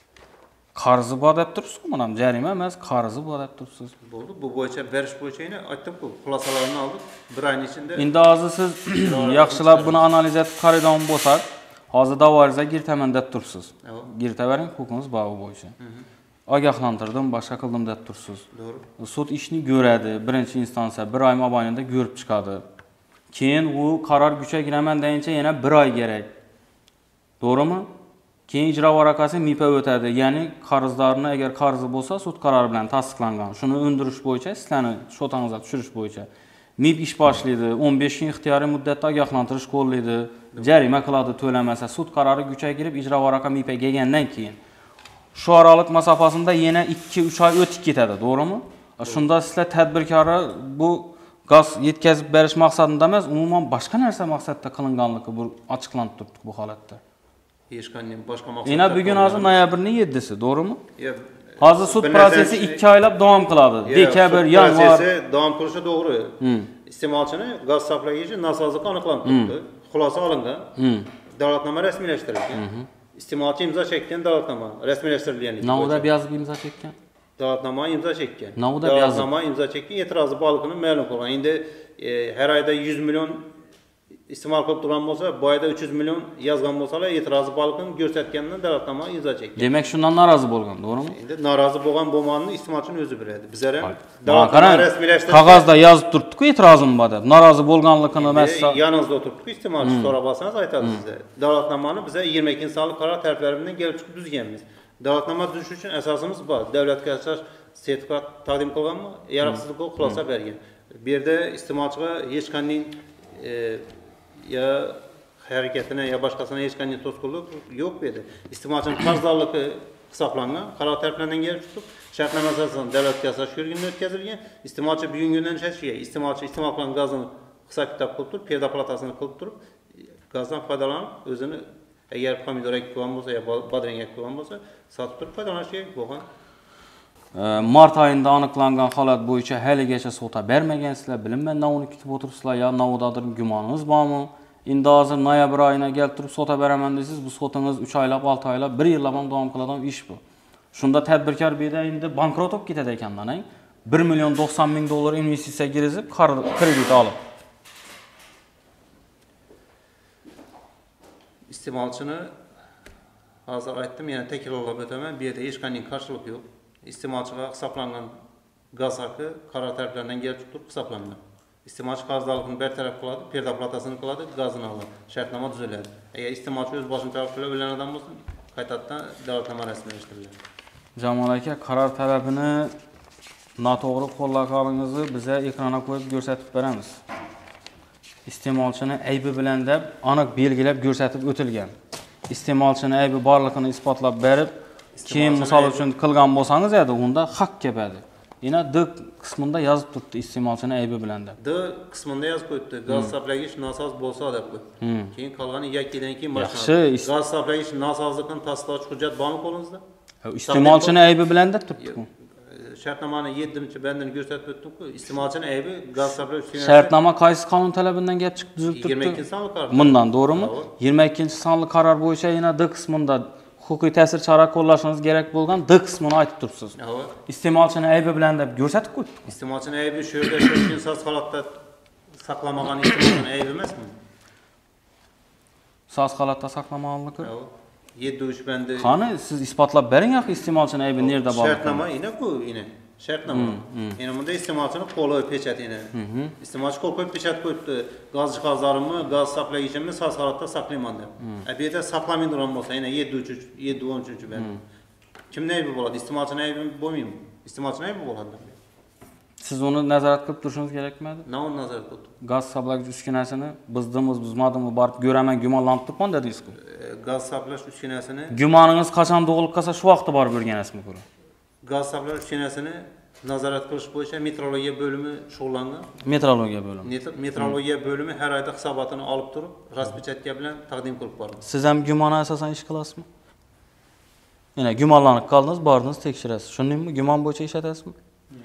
Qarzi bor deb turibsiz-ku, buni ham jarima emas, qarzi bor deb turibsiz. Bo'ldi, bu bo'yicha berish bo'yicha aytdim-ku, xulosalarini oldik. Bir oyning ichida. Endi hozir siz yaxshilab buni analiz etib qaraydigan bo'lsak, hozir da'vo ariza kiritaman deb turibsiz. Kiritavering, huquqingiz bor bu bo'yicha. Ogohlantirdim, boshqa qildim deb turibsiz. To'g'ri. Sud ishni ko'radi, birinchi instansiya bir oy mobaynida ko'rib chiqadi. Keyin u qaror kuchga kiraman deyincha yana bir oy kerak. To'g'rimi? Keyin ijro varaqasi MIP'a o'tadi. Ya'ni qarzdorning agar qarzi bo'lsa, sud qarori bilan tasdiqlangan. Shuni undirish bo'yicha, sizlarni shotangizga tushirish bo'yicha MIP ish boshlaydi. 15 kun ixtiyoriy muddatda ogohlantirish qo'llaydi. Jarima qiladi to'lamasa. Sud qarori kuchga kirib, ijro varaqa MIP'a kelgandan keyin shu oraliq masofasida yana 2-3 oy o'tib ketadi, to'g'rimi? Shunda sizlar tadbirkorlar bu gaz yetkazib berish maqsadida emas, umuman boshqa narsa maqsadda qilinganligi bu ochiqlanib turibdi bu holatda. Hech qanday boshqa maqsadda. Yana bugun hozir noyabrning 7-si, to'g'rimi? Hozir sud prosesi 2 oylab davom qiladi. Dekabr, yanvar prosesi davom qilishi to'g'ri. Iste'molchini gaz saplagichi nosozlik aniqlanib turibdi. Xulosa olingan. Davlatnoma rasmiylashtirilgan. Iste'molchi imzo chekkan davlatnoma rasmiylashtirilganligi. Navoda yozib imzo chekkan. Davlatnoma imzo chekkan. Davlatnoma imzo chekkan, e'tirozi borligini ma'lum qilgan. Endi har oyda 100 million iste'mol qilib turgan bo'lsa, bu oyda 300 million yozgan bo'lsalar, e'tirozi borligini ko'rsatgandan davlatnoma imzo chekkan. Demak, shundan norozi bo'lgan, to'g'rimi? Endi norozi bo'lgan bo'lganini iste'molchining o'zi biladi. Bizlar ham davlatnoma rasmiylashtirib qog'ozda yozib turibdi-ku, e'tirozim bor deb. Norozi bo'lganligini emas. Yoningizda o'tiribdi-ku, iste'molchi so'rab olsangiz aytadi sizga. Davlatnomani biz 22-sonli qaror tartiblari bilan kelib chiqib tuzganmiz. Davlatnoma tuzish uchun asosimiz bor. Davlatga asos sertifikat taqdim qilganmi? Yaroqsizlikka xulosa bergan. Bu yerda iste'molchiga hech qanday ya harakatini ya boshqasini hech qanday to'sqinlik yo'q bu yerda. Iste'molchining qarzdorligi hisoblangan, qaror taraflaridan kelib chiqib, shartnoma asosida davlatga asos ko'rganda o'tkazilgan. Iste'molchi bugungi kundan ishlashiga, iste'molchi iste'mol qilgan gazini hisob-kitob qilib turib, perdoplatasini qilib turib, gazdan foydalanib, o'zini agar pomidor ekkan bo'lsa yo badring ekkan bo'lsa, sotib turib foydalanishiga bo'lgan. Mart oyida aniqlangan holat bo'yicha haligacha sota bermagansizlar, bilinmayman uni kutib o'tiribsizlar yo navodadir gumoningiz bormi? Endi hozir noyabr oyina kelib turib sota beraman deysiz, bu sotingiz 3 oylab, 6 oylab, 1 yillab ham davom qiladigan ish bu. Shunda tadbirkor beda endi bankrot bo'lib ketadi ekandan, 1 million 90 ming dollar investitsiya kirgizib, kredit olib. İste'molchini hozir aytdim, yana takrorlab o'taman, bu yerda hech qanday qarshilik yo'q. İste'molchiga hisoblangan gaz haqi qaror taraflardan kelib turib hisoblangan. İste'molchi qarzdorlikni bartaraf qiladi, perda platasini qiladi, gazini oladi, shartnoma tuziladi. Agar iste'molchi o'z boshini tavakkullab bilan odam bo'lsa, qaytadan davlatnoma rasmiylashtiriladi. Jamol aka, qaror talabini noto'g'ri qo'llaganingizni biza ekranga qo'yib ko'rsatib beramiz. İste'molchini aybi bilan deb aniq belgilab ko'rsatib o'tilgan. İste'molchini aybi borligini isbotlab berib, keyin misol uchun qilgan bo'lsangiz edi, unda haq keladi. Yana D qismida yozib turibdi iste'molchini aybi bilan deb. D qismida yozib qo'yibdi, gaz hisoblagich nosoz bo'lsa deb qo'ydi. Keyin qolgani 2 yildan keyin boshlanadi. Gaz hisoblagich nosozligini tasdiqlovchi hujjat bormi qo'lingizda? İste'molchini aybi bilan deb turibdi-ku. Shartnomani 7-bandini ko'rsatib o'tdim-ku, iste'molchini aybi gaz hisoblagich. Shartnoma qaysi qonun talabidan kelib chiqib tuzilib turibdi? 22-sonli qaror. Bundan to'g'rimi? 22-sonli qaror bo'yicha yana D qismida huquqiy ta'sir chora qo'llashingiz kerak bo'lgan D qismini aytib turibsiz. İste'molchini aybi bilan deb ko'rsatib qo'yibdi. İste'molchini aybi shu yerda so'z holatda saqlamagan iste'molchini aybi emasmi? Soz holatda saqlamaganligi. 7-3 bandi. Qani siz isbotlab bering axı iste'molchini aybi nerda bor? Shartnoma ina-ku, ina. Shartnoma. Endi bunda iste'molchini qo'li pechat ina. İste'molchi qo'l qo'yib pechat qo'yibdi. Gaz jihozlarimni, gaz saqlagichimni soz holatda saqlayman deb. Bu yerda saqlamaydigan bo'lsa, ina 7-13 band. Kimning aybi bo'ladi? İste'molchining aybi bo'lmaymi? İste'molchining aybi bo'ladi. Siz uni nazorat qilib turishingiz kerakmidi? Nima nazorat qilib? Gaz hisoblagich uskunasini buzmadimi, borib ko'raman, gumonlanib turibman dedingiz-ku. Gaz hisoblash uskunasini Gumoningiz qachon tug'ilib qolsa, shu vaqtda borib o'rganasizmi ko'ra? Gaz hisoblash uskunasini nazorat qilish bo'yicha metrologiya bo'limi shug'ullangan. Metrologiya bo'limi. Metrologiya bo'limi har oyda hisobotini olib turib, raspechatga bilan taqdim qilib boradi. Siz ham gumona asosan ish qilasizmi? Yana gumonlanib qoldingiz, bordingiz, tekshirasiz. Shundaymi? Gumon bo'yicha ishlatasizmi?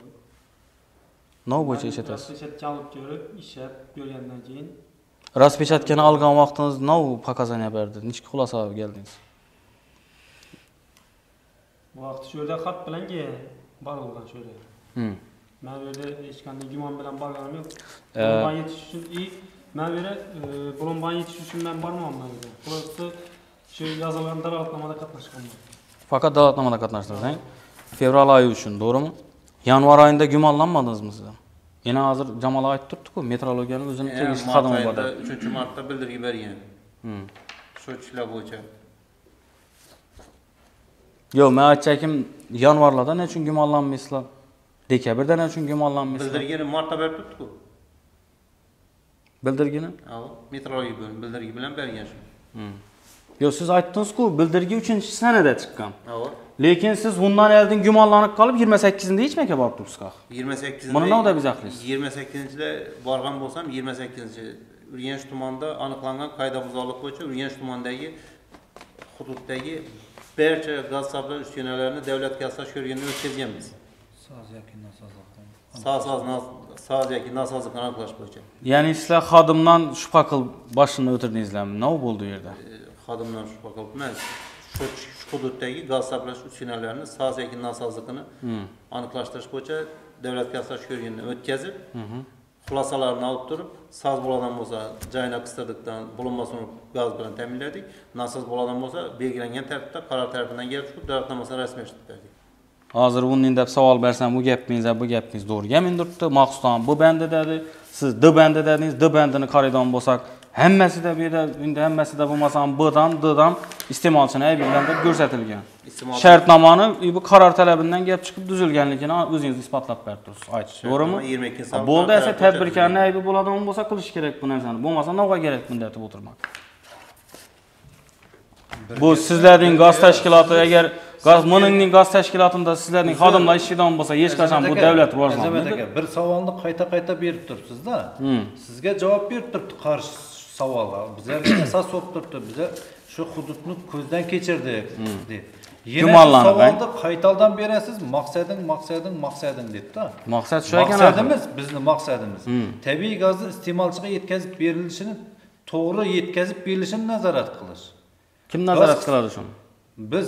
Nima bo'yicha ishlatasizz? Raspechatga olib ko'rib, ishlab ko'rgandan keyin Raspechatgani olgan vaqtingiz nima pokazaniya berdi? Nechta xulosa olib keldingiz? bu vaqt shu yerda xat bilan borilgan shu yerda. Men bu yerda hech qanday gumon bilan borganim yo'q. Bulonban yetish uchun men bu yerda bulonban yetish uchun men bormayman. Просто shu yozilgan dalolatnomada qatnashganman. Faqat dalolatnomada qatnashdingiz, fevral oyi uchun, to'g'rimi? Yanvar oyida gumonlanmadingizmi siz? Yana hozir Jamol aytib turibdi-ku, metrologiyaning o'zini tegishli xodimi bor. 3-martda bildirib bergan. Shu ishlar bo'yicha. Yo'q, men aytchakim, yanvarlarda nechun gumonlanmaysizlar? Dekabrda nechun gumonlanmaysizlar? Bildirgani martda berib turibdi-ku. Bildirgani? Metrologiya bo'limi bildirgi bilan bergan shu. Yo'q, siz aytdingiz-ku, bildirgi 3-sanada chiqqan. Lekin siz undan oldin gumonlanib qolib 28-inde hech meka borib turibsiz. 28-inde. Buni nima deb izohlaysiz? 28-da borgan bo'lsam, 28-chi Urganch tumanida aniqlangan qoidabuzarlik bo'yicha Urganch tumanidagi hududdagi barcha gaz hisoblash uskunalarini davlat gaz hisoblash ko'rganidan o'tkazganmiz. Soz yoki nosozlikdan. Soz yoki nosozlikni aniqlash bo'yicha. Ya'ni sizlar xodimdan shubha qilib boshini o'tirdingizlarmi? Nima bo'ldi u yerda? Xodimdan shubha qilib emas. Shu hududdagi gaz hisoblash uskunalarini soz yoki nosozligini aniqlashtirish bo'yicha davlat gaz hisoblash ko'rganidan o'tkazib, xulosalarni olib turib, soz bo'lgan bo'lsa joyini qistirlikdan bo'linmasini gaz bilan ta'minladik, nosoz bo'lgan bo'lsa belgilangan tartibda qaror tarafidan kelib chiqib davlatnomasini rasmiylashtirdik. Hozir bundan deb savol bersam, bu gapingiz to'g'riga mindiribdi. Maqsuddan bu bandi dedi, siz D bandi dedingiz, D bandini qaraydigan bo'lsak, hammasida bu yerda, endi hammasida bo'lmasa ham B'dan, D'dan iste'molchini aybi bilan deb ko'rsatilgan. Shartnomani bu qaror talabidan kelib chiqib tuzilganligini o'zingiz isbotlab berib tursiz. Aytish, to'g'rimi? Bo'ldi, esa tadbirkorning aybi bo'ladigan bo'lsa qilish kerak bu narsani. Bo'lmasa nima kerak bunda deb o'tirman. Bu sizlarning gaz tashkiloti agar Moningning gaz tashkilotida sizlarning xodimlar ishlaydigan bo'lsa, hech qachon bu davlat rivojlanmaydi. Bir savolni qayta berib turibsiz-da. Sizga javob berib turibdi qarshi savollar. Bizlarga asos bo'lib turibdi. Biz shu hududni ko'zdan kechirdik deb. Yana savolni qaytaldan berasiz, maqsading debdi-da. Maqsad shu ekan. Maqsadimiz, bizning maqsadimiz tabiiy gazni iste'molchiga yetkazib berilishini, to'g'ri yetkazib berilishini nazorat qilish. Kim nazorat qiladi shuni? Biz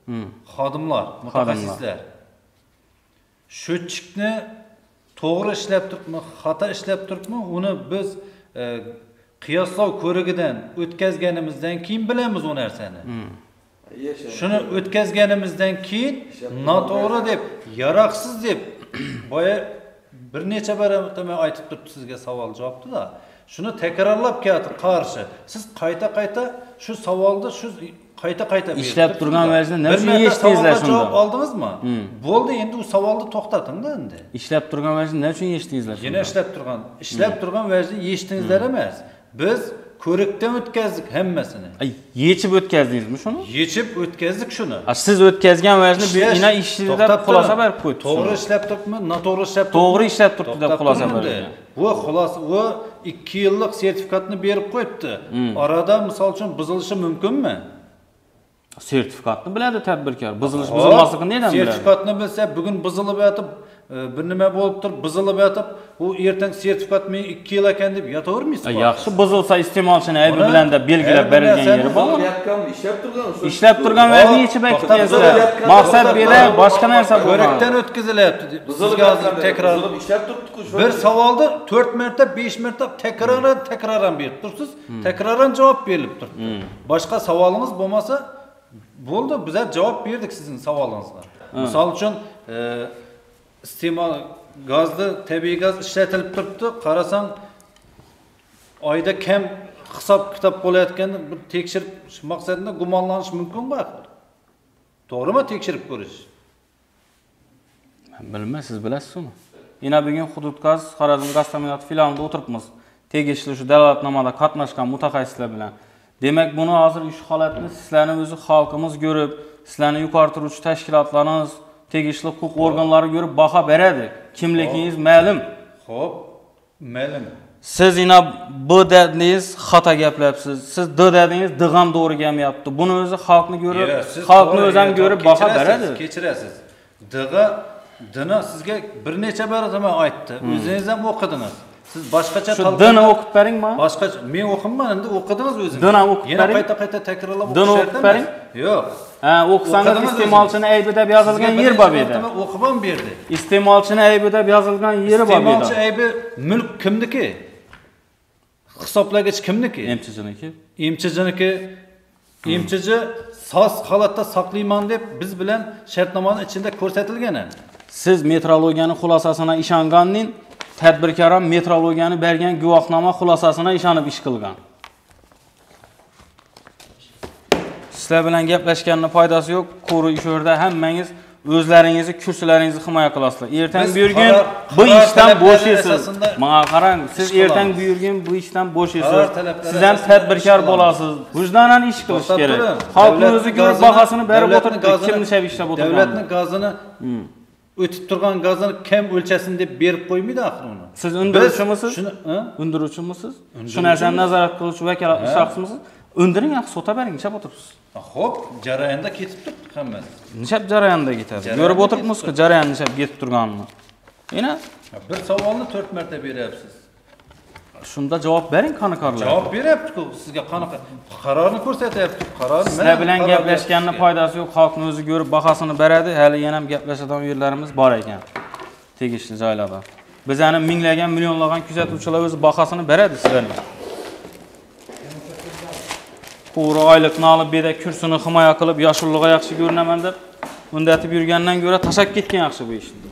Xodimlar, mutaxassislar. Sho'tchikni to'g'ri ishlab turibmi, xato ishlab turibmi, uni biz qiyoslov ko'rigidan o'tkazganimizdan keyin bilamiz u narsani. Shuni o'tkazganimizdan keyin noto'g'ri deb, yaroqsiz deb boya bir necha barobar aytib turibdi sizga savol javobda. Shuni takrorlab kelyapti qarshi. Siz qayta shu savolni qayta ishlab turgan vaziyatda nima uchun yeshdingizlar shunda? Javob oldingizmi? Bo'ldi, endi u savolni to'xtating-da endi. Ishlab turgan vaziyatda nima uchun yeshdingizlar? Yana ishlab turgan vaziyatda yeshdingizlar emas. Biz ko'rikdan o'tkazdik hammasini. Yechib o'tkazdingizmi shuni? Yechib o'tkazdik shuni. Siz o'tkazgan vaziyatda ina ishchillar xulosa berib qo'ydi. To'g'ri ishlab turibmi, noto'g'ri ishlab turibmi? To'g'ri ishlab turibdi deb xulosa berdi. Bu xulosa, u 2 yillik sertifikatni berib qo'yibdi. Orada misol uchun buzilishi mumkinmi? Sertifikatni biladi tadbirkor. Buzilmasligini neden biladi? Sertifikatni bilsa, bugun buzilib yotib, bir nima bo'lib turib, buzilib yotib, u ertang sertifikat men 2 yil ekan deb yotavermaysiz. Yaxshi, buzilsa iste'molchini aybi bilan da belgilab berilgan yeri bor. Ishlab turgan vaziyatni yechib aytdingizlar. Maqsad bela boshqa narsa bo'lgan. Ko'rikdan o'tkazilyapti. Sizga hozir takror ishlab turibdi-ku. Bir savolni 4 marta, 5 marta takroran berib tursiz. Takroran javob berilib turibdi. Boshqa savolingiz bo'lmasa bo'ldi, bizlar javob berdik sizning savolingizga. Misol uchun iste'mol gazni, tabiiy gaz ishlatilib turibdi. Qarasang oyda kam hisob kitob bo'layotganda bir tekshirib maqsadida gumonlanish mumkin-ku axir. To'g'rimi tekshirib ko'rish? Men bilmayman, siz bilasiz uni. Yana bugun Hudud gaz Xorazm gaz ta'minoti filialida o'tiribmiz. Tegishli shu dalolatnomada qatnashgan mutaxassislar bilan. Demak, buni hozir ish holatini sizlarning o'zi xalqimiz ko'rib, sizlarning yuqori turuvchi tashkilotlaringiz, tegishli huquq organlari ko'rib baho beradi. Kimligingiz ma'lum. Xo'p, ma'lum. Siz ina bu dedingiz xato gaplayapsiz. Siz dedingiz dig'am to'g'ri gamayapti. Buni o'zi xalqni ko'rib, xalqni o'zi ham ko'rib baho beradi. Kechirasiz. Dini sizga bir necha barobar aytdi. O'zingiz ham o'qidingiz. Siz boshqacha dini o'qib beringmi? Boshqacha men o'qimman, endi o'qidingiz o'zingiz. Dini o'qib bering. Yana qayta takrorlab o'qish shart emas. Bering. Yo'q. O'qisangiz iste'molchini aybi deb yozilgan yer bor edi. O'qib ham berdi. Iste'molchini aybi deb yozilgan yeri bor edi. Iste'molchi aybi mulk kimniki? Hisoblagich kimniki? Emchijiniki. Emchiji soz holatda saqlayman deb biz bilan shartnomaning ichida ko'rsatilgan. Siz metrologiyani xulosasiga ishonganning tadbirkor ham metrologiyani bergan guvohnoma xulosasiga ishonib ish qilgan. Sizlar bilan gaplashganning foydasi yo'q. Qo'ri ish o'rda hammangiz o'zlaringizni, kursilaringizni himoya qilasizlar. Ertang buyurgan bu ishdan bo'shaysiz. Menga qarang, siz ertang buyurgan bu ishdan bo'shaysiz. Siz ham tadbirkor bo'lasiz. Vijdonan ish qilish kerak. Xalqning o'zi ko'rib bahosini berib o'tiribdi. Kim nishab ishlab o'tirgan? Davlatning gazini o'tib turgan gazini kim o'lchasin deb berib qo'ymaydi axir uni. Siz undiruvchimisiz? Undiruvchimisiz? Shu narsani nazorat qiluvchi vakolatli shaxsmisiz? Undiring, sota bering, nishab o'tiribsiz. Xo'p, jarayonda ketib turibdi hammasi. Nishab jarayonda ketadi. Ko'rib o'tiribmiz-ku jarayon nishab ketib turganini. Yana bir savolni 4 marta beryapsiz. Shunda javob bering qoniqarlar. Javob beryapti-ku, sizga qanaqa qarorni ko'rsatyapti. Qaror sizlar bilan gaplashganning foydasi yo'q. Xalqning o'zi ko'rib bahosini beradi. Hali yana ham gaplashadigan yerlarimiz bor ekan. Tegishli joylarda. Bizani minglagan, millionlagan kuzatuvchilar o'zi bahosini beradi sizlarga. To'g'ri oylikni olib beda kursini himoya qilib, yoshulliqqa yaxshi ko'rinaman deb undatib yurgandan ko'ra tashab ketgan yaxshi bu ishni.